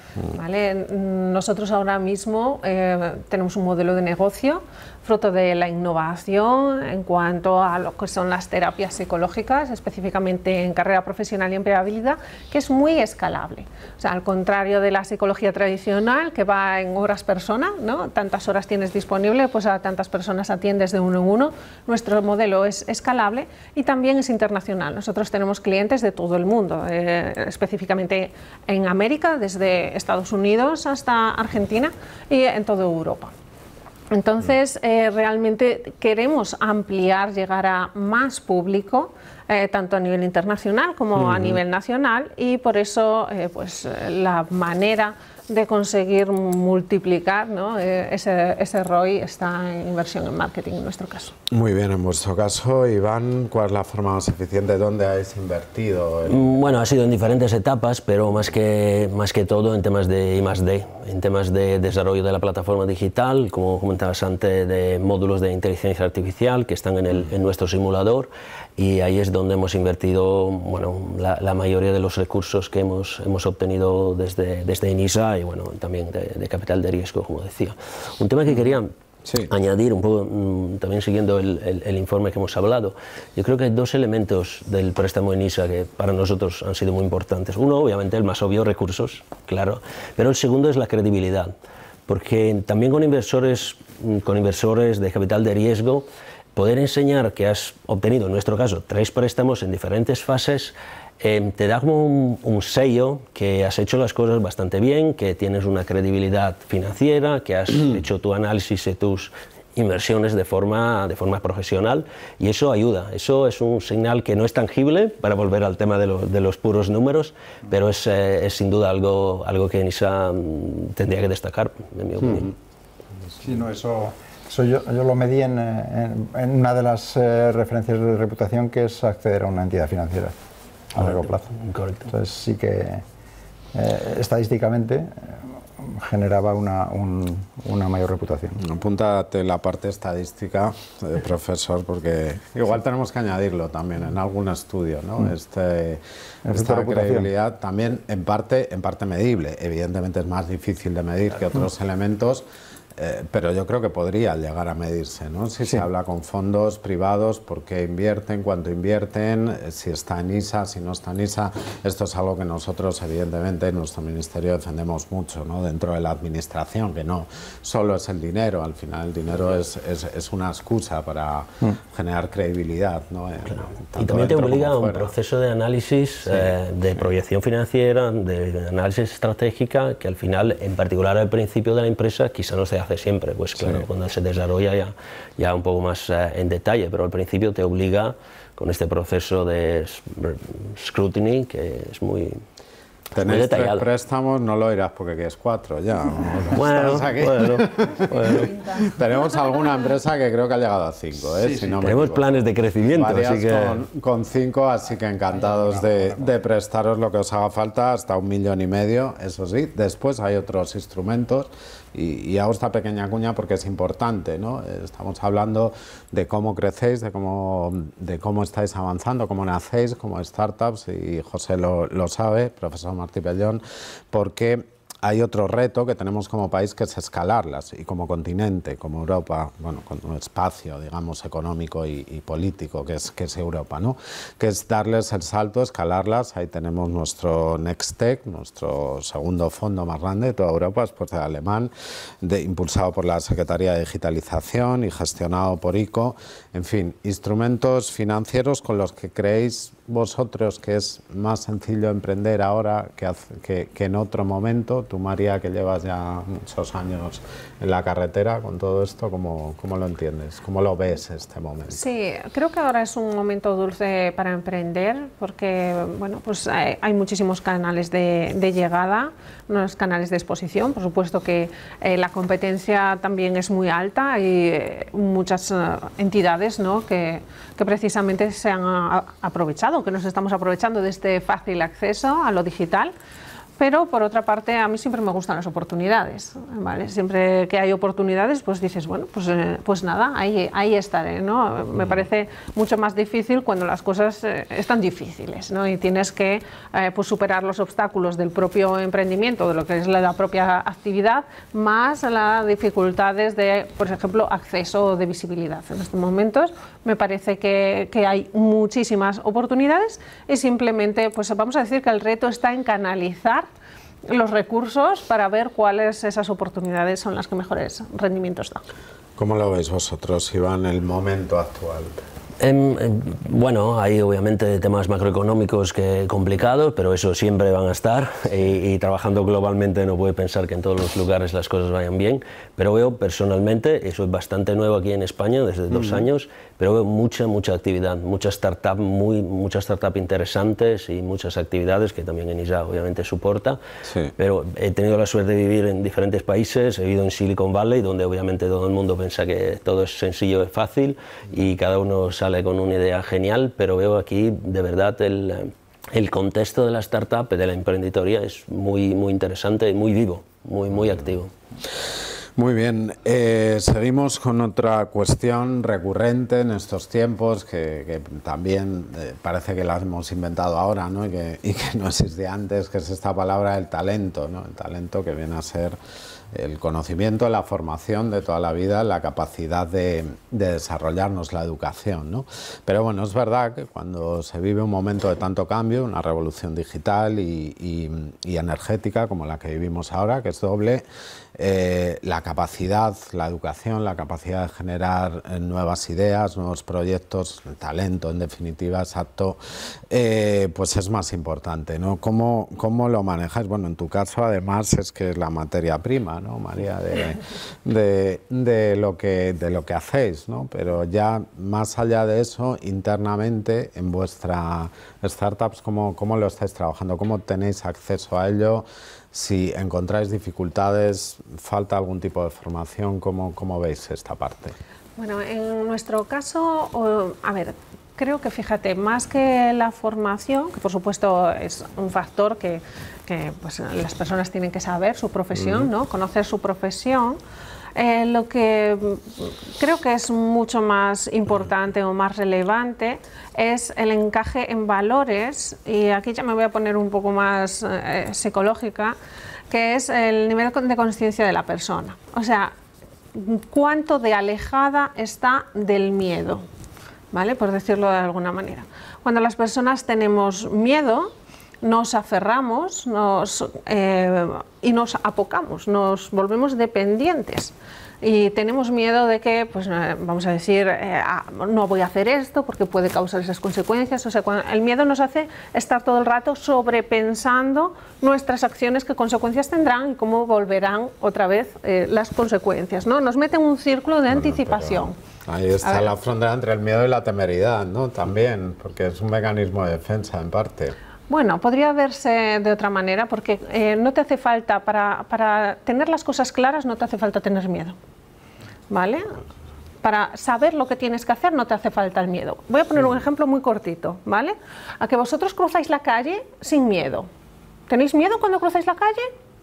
¿Vale? Nosotros ahora mismo eh, tenemos un modelo de negocio fruto de la innovación en cuanto a lo que son las terapias psicológicas, específicamente en carrera profesional y empleabilidad, que es muy escalable. O sea, al contrario de la psicología tradicional, que va en horas persona, ¿no? Tantas horas tienes disponible, pues a tantas personas atiendes de uno en uno. Nuestro modelo es escalable y también es internacional. Nosotros tenemos clientes de todo el mundo, eh, específicamente en América, desde Estados Unidos hasta Argentina y en toda Europa. Entonces, eh, realmente queremos ampliar, llegar a más público, eh, tanto a nivel internacional como uh-huh. a nivel nacional, y por eso eh, pues, la manera de conseguir multiplicar, ¿no? eh, ese, ese R O I está en inversión en marketing en nuestro caso. Muy bien, en vuestro caso, Iván, ¿cuál es la forma más eficiente? ¿Dónde habéis invertido? En... Bueno, ha sido en diferentes etapas, pero más que, más que todo en temas de I más D, en temas de desarrollo de la plataforma digital, como comentabas antes, de módulos de inteligencia artificial que están en, el, en nuestro simulador, y ahí es donde hemos invertido bueno, la, la mayoría de los recursos que hemos, hemos obtenido desde, desde ENISA y bueno, también de, de capital de riesgo, como decía. Un tema que quería sí. añadir, un poco mmm, también siguiendo el, el, el informe que hemos hablado, yo creo que hay dos elementos del préstamo ENISA que para nosotros han sido muy importantes. Uno, obviamente, el más obvio, recursos, claro, pero el segundo es la credibilidad, porque también con inversores, con inversores de capital de riesgo, poder enseñar que has obtenido, en nuestro caso, tres préstamos en diferentes fases, eh, te da como un, un sello que has hecho las cosas bastante bien, que tienes una credibilidad financiera, que has hecho tu análisis de tus inversiones de forma, de forma profesional, y eso ayuda. Eso es un señal que no es tangible, para volver al tema de, lo, de los puros números, pero es, eh, es sin duda algo, algo que ENISA tendría que destacar, en mi opinión. Sí, no, eso... Eso yo, yo lo medí en, en, en una de las eh, referencias de reputación, que es acceder a una entidad financiera a largo plazo. Correcto. Entonces sí que eh, estadísticamente eh, generaba una, un, una mayor reputación. Apúntate la parte estadística, eh, profesor, porque igual tenemos que añadirlo también en algún estudio, ¿no? Mm. Este, esta credibilidad también en parte, en parte medible. Evidentemente es más difícil de medir que otros mm. elementos. Eh, pero yo creo que podría llegar a medirse, ¿no? Si sí. se habla con fondos privados, por qué invierten, cuánto invierten, eh, si está en ISA, si no está en ISA. Esto es algo que nosotros, evidentemente, en nuestro ministerio defendemos mucho, ¿no? Dentro de la administración, que no solo es el dinero, al final el dinero es, es, es una excusa para mm. generar credibilidad, ¿no? Eh, claro. Y también te obliga a un proceso de análisis, sí. eh, de proyección financiera, de análisis estratégica, que al final, en particular al principio de la empresa, quizá no se hace siempre, pues claro, sí. cuando se desarrolla ya, ya un poco más uh, en detalle, pero al principio te obliga con este proceso de scrutiny, que es muy, Tenéis tres préstamos, no lo irás porque quieres cuatro ya. Bueno, bueno, bueno. Tenemos alguna empresa que creo que ha llegado a cinco, ¿eh? Sí, si sí. no Tenemos planes de crecimiento, así que... Con, con cinco, así que encantados de, de prestaros lo que os haga falta, hasta un millón y medio, eso sí. Después hay otros instrumentos y, y hago esta pequeña cuña porque es importante, ¿no? Estamos hablando de cómo crecéis, de cómo, de cómo estáis avanzando, cómo nacéis como startups, y José lo, lo sabe, profesor Martí Pellón, porque hay otro reto que tenemos como país, que es escalarlas, y como continente, como Europa, bueno, con un espacio, digamos, económico y, y político que es, que es Europa, ¿no? Que es darles el salto, escalarlas. Ahí tenemos nuestro Nextech, nuestro segundo fondo más grande de toda Europa, después del alemán, de, impulsado por la Secretaría de Digitalización y gestionado por ICO. En fin, instrumentos financieros con los que creéis vosotros que es más sencillo emprender ahora que, que, que en otro momento. Tú, María, que llevas ya muchos años en la carretera con todo esto, ¿cómo, cómo lo entiendes? ¿Cómo lo ves este momento? Sí, creo que ahora es un momento dulce para emprender, porque bueno, pues hay, hay muchísimos canales de, de llegada, unos canales de exposición. Por supuesto que eh, la competencia también es muy alta. Hay eh, muchas uh, entidades, ¿no?, que, que precisamente se han uh, aprovechado, que nos estamos aprovechando de este fácil acceso a lo digital. Pero, por otra parte, a mí siempre me gustan las oportunidades, ¿vale? Siempre que hay oportunidades, pues dices, bueno, pues, eh, pues nada, ahí, ahí estaré, ¿no? Me parece mucho más difícil cuando las cosas eh, están difíciles, ¿no? Y tienes que eh, pues superar los obstáculos del propio emprendimiento, de lo que es la, la propia actividad, más las dificultades de, por ejemplo, acceso o de visibilidad. En estos momentos me parece que, que hay muchísimas oportunidades y simplemente, pues vamos a decir que el reto está en canalizar los recursos para ver cuáles esas oportunidades son las que mejores rendimientos dan. ¿Cómo lo veis vosotros, Iván, el momento actual? Eh, eh, bueno, hay obviamente temas macroeconómicos que complicados, pero eso siempre van a estar, y, y trabajando globalmente no puede pensar que en todos los lugares las cosas vayan bien, pero veo personalmente, eso es bastante nuevo aquí en España desde dos uh-huh. años, pero veo mucha, mucha actividad, muchas startups muy, muchas startup interesantes y muchas actividades que también ENISA obviamente soporta, sí. Pero he tenido la suerte de vivir en diferentes países, he vivido en Silicon Valley, donde obviamente todo el mundo piensa que todo es sencillo y fácil y cada uno sale con una idea genial, pero veo aquí de verdad el, el contexto de la startup, de la emprendedoría es muy, muy interesante y muy vivo, muy, muy activo. Muy bien, eh, seguimos con otra cuestión recurrente en estos tiempos que, que también eh, parece que la hemos inventado ahora, ¿no? y, que, y que no existía antes, que es esta palabra del talento, ¿no? El talento, que viene a ser el conocimiento, la formación de toda la vida, la capacidad de, de desarrollarnos, la educación, ¿no? Pero bueno, es verdad que cuando se vive un momento de tanto cambio, una revolución digital y, y, y energética como la que vivimos ahora, que es doble, eh, la capacidad, la educación, la capacidad de generar eh, nuevas ideas, nuevos proyectos, el talento en definitiva, exacto, eh, pues es más importante, ¿no? ¿Cómo, cómo lo manejas? Bueno, en tu caso además es que es la materia prima, ¿no, María? De, de, de, lo que, de lo que hacéis, ¿no? Pero ya más allá de eso, internamente en vuestra startups, ¿cómo, cómo lo estáis trabajando? ¿Cómo tenéis acceso a ello? Si encontráis dificultades, falta algún tipo de formación, ¿cómo, cómo veis esta parte? Bueno, en nuestro caso, a ver, creo que fíjate, más que la formación, que por supuesto es un factor que, que pues, las personas tienen que saber su profesión, ¿no? Conocer su profesión. Eh, lo que creo que es mucho más importante o más relevante es el encaje en valores, y aquí ya me voy a poner un poco más eh, psicológica, que es el nivel de conciencia de la persona. O sea, cuánto de alejada está del miedo, ¿vale? Por decirlo de alguna manera. Cuando las personas tenemos miedo, nos aferramos nos, eh, y nos apocamos, nos volvemos dependientes y tenemos miedo de que, pues, eh, vamos a decir, eh, ah, no voy a hacer esto porque puede causar esas consecuencias. O sea, cuando el miedo nos hace estar todo el rato sobrepensando nuestras acciones, qué consecuencias tendrán y cómo volverán otra vez eh, las consecuencias, ¿no? Nos mete en un círculo de bueno, anticipación. Ahí está la frontera entre el miedo y la temeridad, ¿no? También, porque es un mecanismo de defensa en parte. Bueno, podría verse de otra manera, porque eh, no te hace falta, para, para tener las cosas claras, no te hace falta tener miedo, ¿vale? Para saber lo que tienes que hacer no te hace falta el miedo. Voy a poner un ejemplo muy cortito, ¿vale? A que vosotros cruzáis la calle sin miedo. ¿Tenéis miedo cuando cruzáis la calle?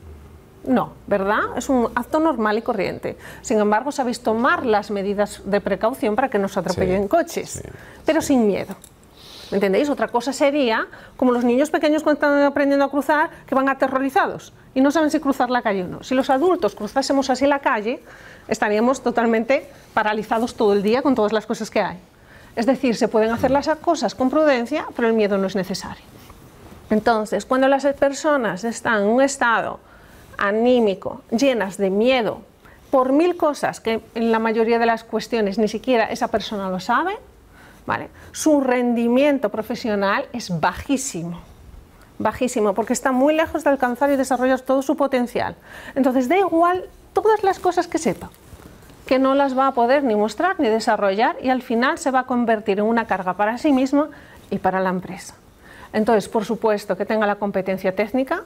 No, ¿verdad? Es un acto normal y corriente. Sin embargo, sabéis tomar las medidas de precaución para que no os atropellen sí, coches, sí, pero sí. sin miedo. ¿Me entendéis? Otra cosa sería como los niños pequeños cuando están aprendiendo a cruzar, que van aterrorizados y no saben si cruzar la calle o no. Si los adultos cruzásemos así la calle, estaríamos totalmente paralizados todo el día con todas las cosas que hay. Es decir, se pueden hacer las cosas con prudencia, pero el miedo no es necesario. Entonces, cuando las personas están en un estado anímico, llenas de miedo, por mil cosas que en la mayoría de las cuestiones ni siquiera esa persona lo sabe, ¿vale? Su rendimiento profesional es bajísimo, bajísimo, porque está muy lejos de alcanzar y desarrollar todo su potencial. Entonces, da igual todas las cosas que sepa, que no las va a poder ni mostrar ni desarrollar, y al final se va a convertir en una carga para sí mismo y para la empresa. Entonces, por supuesto, que tenga la competencia técnica,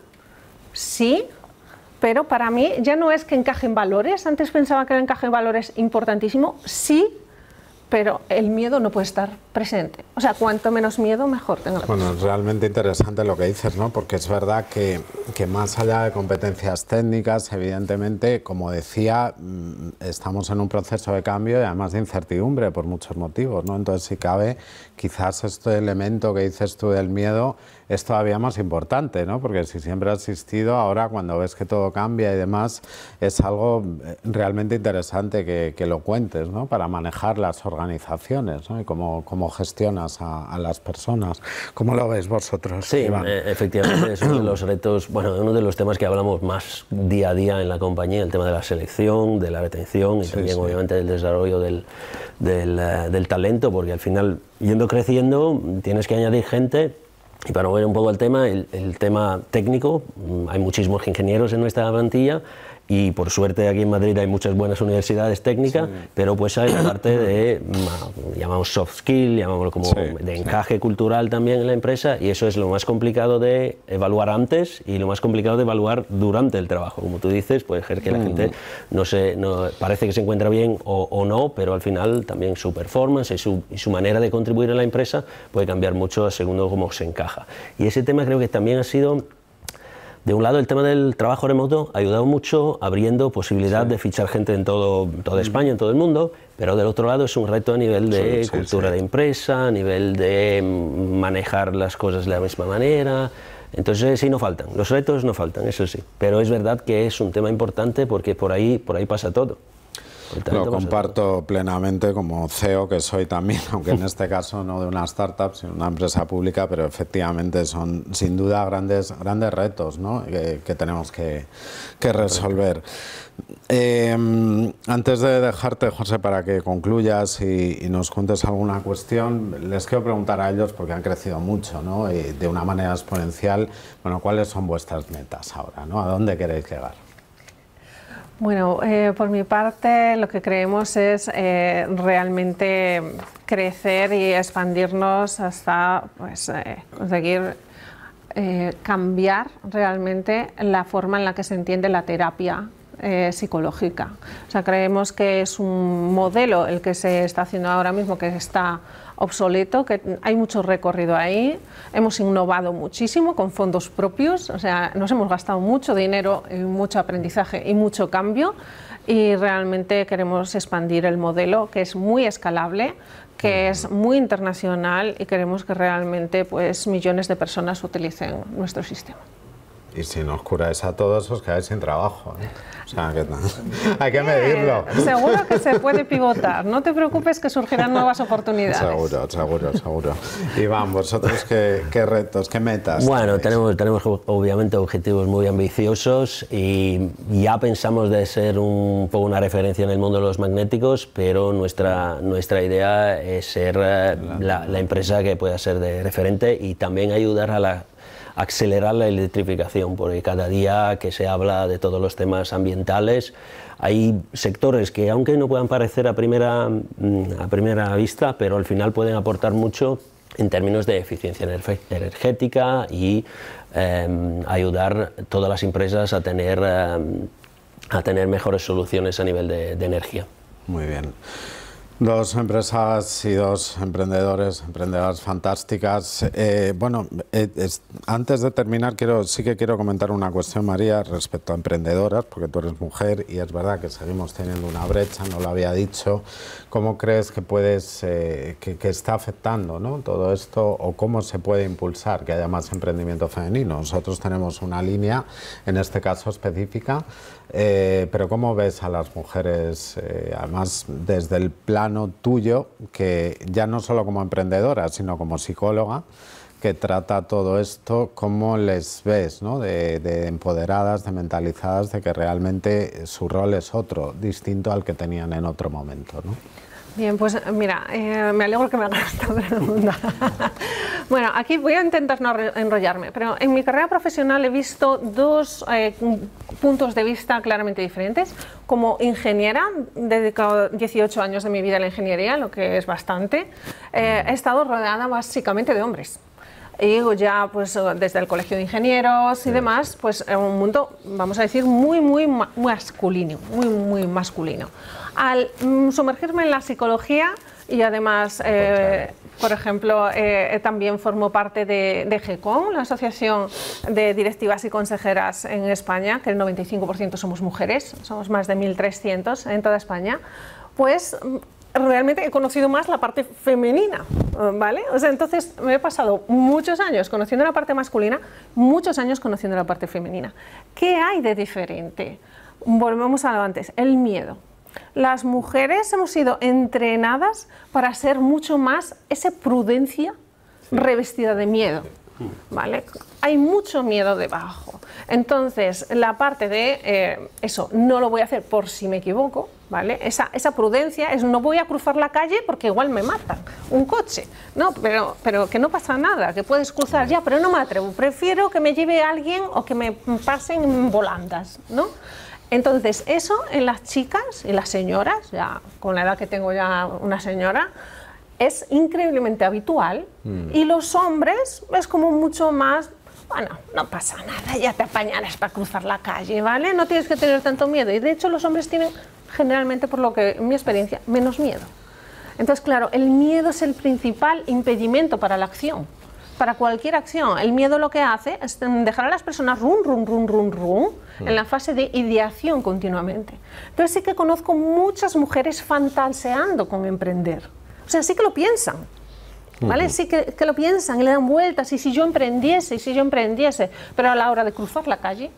sí, pero para mí ya no es que encaje en valores. Antes pensaba que el encaje en valores importantísimo, sí, pero el miedo no puede estar presente. O sea, cuanto menos miedo, mejor tenga la persona. Bueno, es realmente interesante lo que dices, ¿no? Porque es verdad que, que más allá de competencias técnicas, evidentemente, como decía, estamos en un proceso de cambio y además de incertidumbre por muchos motivos, ¿no? Entonces, si cabe, quizás este elemento que dices tú del miedo es todavía más importante, ¿no? Porque si siempre ha existido, ahora cuando ves que todo cambia y demás, es algo realmente interesante que, que lo cuentes, ¿no? Para manejar las organizaciones, ¿no? Y cómo, cómo gestionas a, a las personas. ¿Cómo lo veis vosotros, Sí, Iván? eh, efectivamente es uno de los retos, bueno, uno de los temas que hablamos más día a día en la compañía, el tema de la selección, de la retención y Sí, también sí. obviamente del desarrollo del, del, uh, del talento, porque al final, yendo creciendo, tienes que añadir gente. Y para volver un poco al tema, el, el tema técnico, hay muchísimos ingenieros en nuestra plantilla y por suerte aquí en Madrid hay muchas buenas universidades técnicas, sí. pero pues hay la parte de, llamamos soft skill, llamamos como sí, de sí. encaje cultural también en la empresa, y eso es lo más complicado de evaluar antes y lo más complicado de evaluar durante el trabajo. Como tú dices, puede ser que la mm. gente no se, no, parece que se encuentra bien o, o no, pero al final también su performance y su, y su manera de contribuir en la empresa puede cambiar mucho según cómo se encaja. Y ese tema creo que también ha sido... De un lado, el tema del trabajo remoto ha ayudado mucho abriendo posibilidad sí. de fichar gente en todo, toda España, en todo el mundo, pero del otro lado es un reto a nivel de sí, cultura sí, sí. de empresa, a nivel de manejar las cosas de la misma manera. Entonces sí, no faltan, los retos no faltan, eso sí, pero es verdad que es un tema importante porque por ahí, por ahí pasa todo. Lo comparto plenamente como C E O que soy también, aunque en este caso no de una startup, sino una empresa pública, pero efectivamente son sin duda grandes, grandes retos, ¿no? que, que tenemos que, que resolver. Eh, antes de dejarte, José, para que concluyas y, y nos cuentes alguna cuestión, les quiero preguntar a ellos, porque han crecido mucho, ¿no? Y de una manera exponencial, bueno, ¿cuáles son vuestras metas ahora, ¿no? ¿A dónde queréis llegar? Bueno, eh, por mi parte lo que creemos es eh, realmente crecer y expandirnos hasta pues, eh, conseguir eh, cambiar realmente la forma en la que se entiende la terapia eh, psicológica. O sea, creemos que es un modelo el que se está haciendo ahora mismo que está obsoleto, que hay mucho recorrido ahí. Hemos innovado muchísimo con fondos propios, o sea, nos hemos gastado mucho dinero, y mucho aprendizaje y mucho cambio, y realmente queremos expandir el modelo, que es muy escalable, que es muy internacional, y queremos que realmente pues, millones de personas utilicen nuestro sistema. Y si nos curáis a todos, os quedáis sin trabajo, ¿eh? O sea, que hay que medirlo. Eh, seguro que se puede pivotar, no te preocupes que surgirán nuevas oportunidades. Seguro, seguro, seguro. Iván, ¿vosotros qué, qué retos, qué metas? Bueno, tenemos, tenemos obviamente objetivos muy ambiciosos y ya pensamos de ser un poco una referencia en el mundo de los magnéticos, pero nuestra, nuestra idea es ser la, la empresa que pueda ser de referente y también ayudar a la acelerar la electrificación, porque cada día que se habla de todos los temas ambientales, hay sectores que, aunque no puedan parecer a primera, a primera vista, pero al final pueden aportar mucho en términos de eficiencia energética y eh, ayudar a todas las empresas a tener, eh, a tener mejores soluciones a nivel de, de energía. Muy bien. Dos empresas y dos emprendedores, emprendedoras fantásticas. Eh, bueno, eh, es, antes de terminar, quiero, sí que quiero comentar una cuestión, María, respecto a emprendedoras, porque tú eres mujer y es verdad que seguimos teniendo una brecha, no lo había dicho. ¿Cómo crees que puedes, eh, que, que está afectando, ¿no?, todo esto, o cómo se puede impulsar que haya más emprendimiento femenino? Nosotros tenemos una línea, en este caso específica, eh, pero ¿cómo ves a las mujeres, eh, además desde el plano tuyo, que ya no solo como emprendedora, sino como psicóloga, que trata todo esto, cómo les ves, ¿no?, de, de empoderadas, de mentalizadas, de que realmente su rol es otro, distinto al que tenían en otro momento, ¿no? Bien, pues mira, eh, me alegro que me hagas esta pregunta. Bueno, aquí voy a intentar no enrollarme, pero en mi carrera profesional he visto dos eh, puntos de vista claramente diferentes. Como ingeniera, he dedicado dieciocho años de mi vida a la ingeniería, lo que es bastante. Eh, he estado rodeada básicamente de hombres. Y ya pues desde el colegio de ingenieros y demás, pues en un mundo, vamos a decir, muy, muy masculino, muy, muy masculino. Al mm, sumergirme en la psicología y además, eh, por ejemplo, eh, también formo parte de, de GECOM, la Asociación de Directivas y Consejeras en España, que el noventa y cinco por ciento somos mujeres, somos más de mil trescientos en toda España, pues realmente he conocido más la parte femenina, ¿vale? O sea, entonces me he pasado muchos años conociendo la parte masculina, muchos años conociendo la parte femenina. ¿Qué hay de diferente? Volvemos a lo antes, el miedo. Las mujeres hemos sido entrenadas para ser mucho más esa prudencia revestida de miedo, ¿vale? Hay mucho miedo debajo. Entonces, la parte de eh, eso, no lo voy a hacer por si me equivoco, ¿vale? Esa, esa prudencia es no voy a cruzar la calle porque igual me matan, un coche, no, pero, pero que no pasa nada, que puedes cruzar ya, pero no me atrevo, prefiero que me lleve alguien o que me pasen en volandas, ¿no? Entonces, eso en las chicas y las señoras, ya con la edad que tengo ya una señora, es increíblemente habitual, mm. y los hombres es como mucho más, bueno, no pasa nada, ya te apañarás para cruzar la calle, ¿vale? No tienes que tener tanto miedo, y de hecho los hombres tienen generalmente, por lo que en mi experiencia, menos miedo. Entonces, claro, el miedo es el principal impedimento para la acción, para cualquier acción. El miedo lo que hace es dejar a las personas rum, rum, rum, rum, rum, en la fase de ideación continuamente. Entonces sí que conozco muchas mujeres fantaseando con emprender. O sea, sí que lo piensan, ¿vale? Uh-huh. Sí que, que lo piensan y le dan vueltas, y si yo emprendiese, y si yo emprendiese, pero a la hora de cruzar la calle,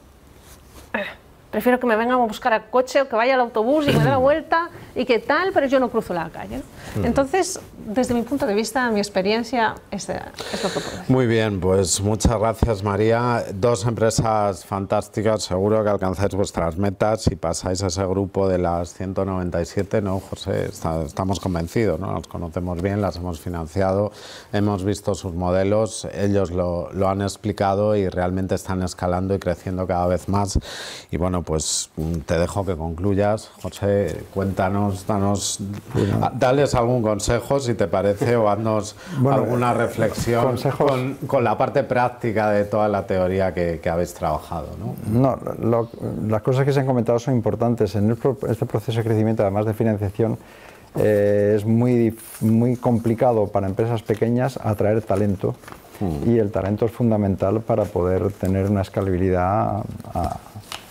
eh, prefiero que me vengan a buscar al coche o que vaya al autobús y me dé la vuelta y qué tal, pero yo no cruzo la calle, ¿no? Uh-huh. Entonces, desde mi punto de vista, mi experiencia, es, es lo que puedo decir. Muy bien, pues muchas gracias, María. Dos empresas fantásticas, seguro que alcanzáis vuestras metas y pasáis a ese grupo de las ciento noventa y siete, ¿no, José? Está, estamos convencidos, ¿no? Las conocemos bien, las hemos financiado, hemos visto sus modelos, ellos lo, lo han explicado y realmente están escalando y creciendo cada vez más. Y bueno, pues te dejo que concluyas, José, cuéntanos, danos, bueno. dales algún consejo, si te parece, o haznos bueno, alguna reflexión con, con la parte práctica de toda la teoría que, que habéis trabajado, ¿no? No, lo, las cosas que se han comentado son importantes. En este proceso de crecimiento, además de financiación, eh, es muy, muy complicado para empresas pequeñas atraer talento, mm. y el talento es fundamental para poder tener una escalabilidad a,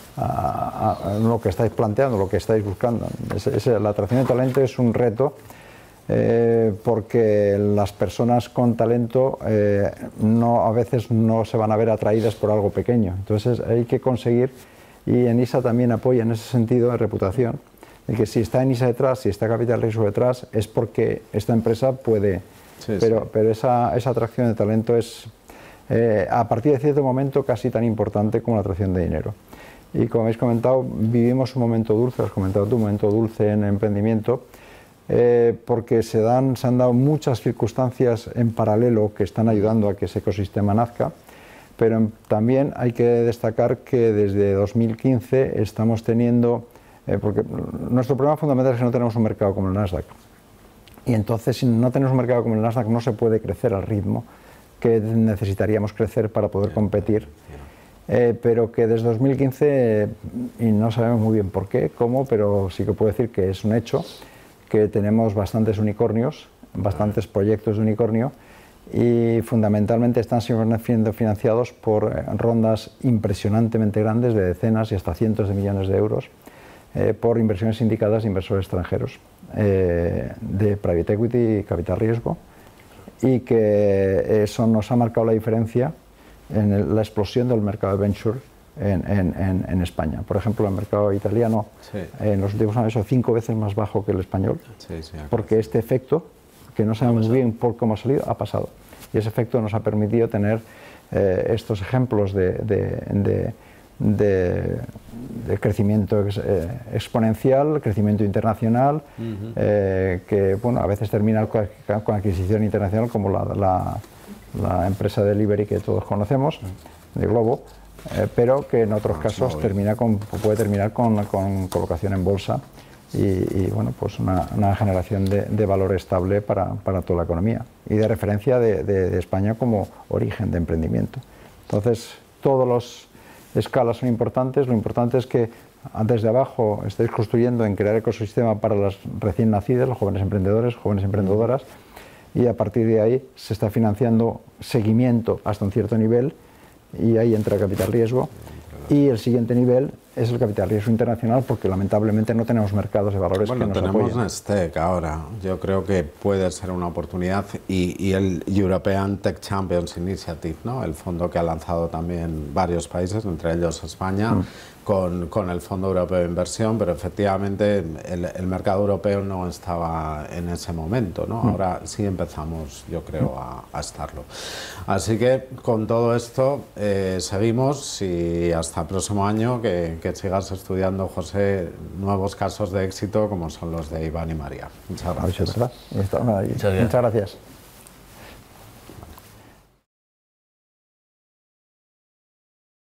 A, a, a lo que estáis planteando, lo que estáis buscando. Es, es, la atracción de talento es un reto, eh, porque las personas con talento eh, no, a veces no se van a ver atraídas por algo pequeño. Entonces hay que conseguir, y ENISA también apoya en ese sentido de reputación, de que si está ENISA detrás, si está Capital Riesgo detrás, es porque esta empresa puede, sí, pero, sí. pero esa, esa atracción de talento es, eh, a partir de cierto momento, casi tan importante como la atracción de dinero. Y como habéis comentado, vivimos un momento dulce, has comentado tú, un momento dulce en el emprendimiento, eh, porque se, dan, se han dado muchas circunstancias en paralelo que están ayudando a que ese ecosistema nazca, pero también hay que destacar que desde dos mil quince estamos teniendo, eh, porque nuestro problema fundamental es que no tenemos un mercado como el Nasdaq. Y entonces, si no tenemos un mercado como el Nasdaq, no se puede crecer al ritmo que necesitaríamos crecer para poder competir. Eh, pero que desde dos mil quince, eh, y no sabemos muy bien por qué, cómo, pero sí que puedo decir que es un hecho, que tenemos bastantes unicornios, bastantes proyectos de unicornio, y fundamentalmente están siendo financiados por eh, rondas impresionantemente grandes de decenas y hasta cientos de millones de euros eh, por inversiones sindicadas de inversores extranjeros eh, de private equity y capital riesgo, y que eso nos ha marcado la diferencia en el, la explosión del mercado de venture en, en, en, en España. Por ejemplo, el mercado italiano sí. eh, en los últimos años es cinco veces más bajo que el español, sí, sí, porque este efecto, que no sabemos muy bien por cómo ha salido, ha pasado. Y ese efecto nos ha permitido tener eh, estos ejemplos de, de, de, de, de crecimiento ex, eh, exponencial, crecimiento internacional, uh-huh. eh, que bueno, a veces termina con, con adquisición internacional, como la, la, la empresa Delivery que todos conocemos, de Globo, eh, pero que en otros casos termina con, puede terminar con, con colocación en bolsa. Y, y bueno, pues una, una generación de, de valor estable para, para toda la economía y de referencia de, de, de España como origen de emprendimiento. Entonces, todas las escalas son importantes. Lo importante es que desde abajo estáis construyendo en crear ecosistema para las recién nacidas, los jóvenes emprendedores, jóvenes emprendedoras, y a partir de ahí se está financiando seguimiento hasta un cierto nivel, y ahí entra el capital riesgo. Y el siguiente nivel es el capital riesgo internacional, porque lamentablemente no tenemos mercados de valores bueno, que nos tenemos apoyen. Nestec ahora, yo creo que puede ser una oportunidad, y, y el European Tech Champions Initiative, ¿no? El fondo que ha lanzado también varios países, entre ellos España, mm. con, con el Fondo Europeo de Inversión, pero efectivamente el, el mercado europeo no estaba en ese momento, ¿no? Mm. Ahora sí empezamos, yo creo, a, a estarlo. Así que con todo esto eh, seguimos, y hasta el próximo año que, que sigas estudiando, José, nuevos casos de éxito como son los de Iván y María. Muchas gracias. Muchas gracias. Muchas gracias.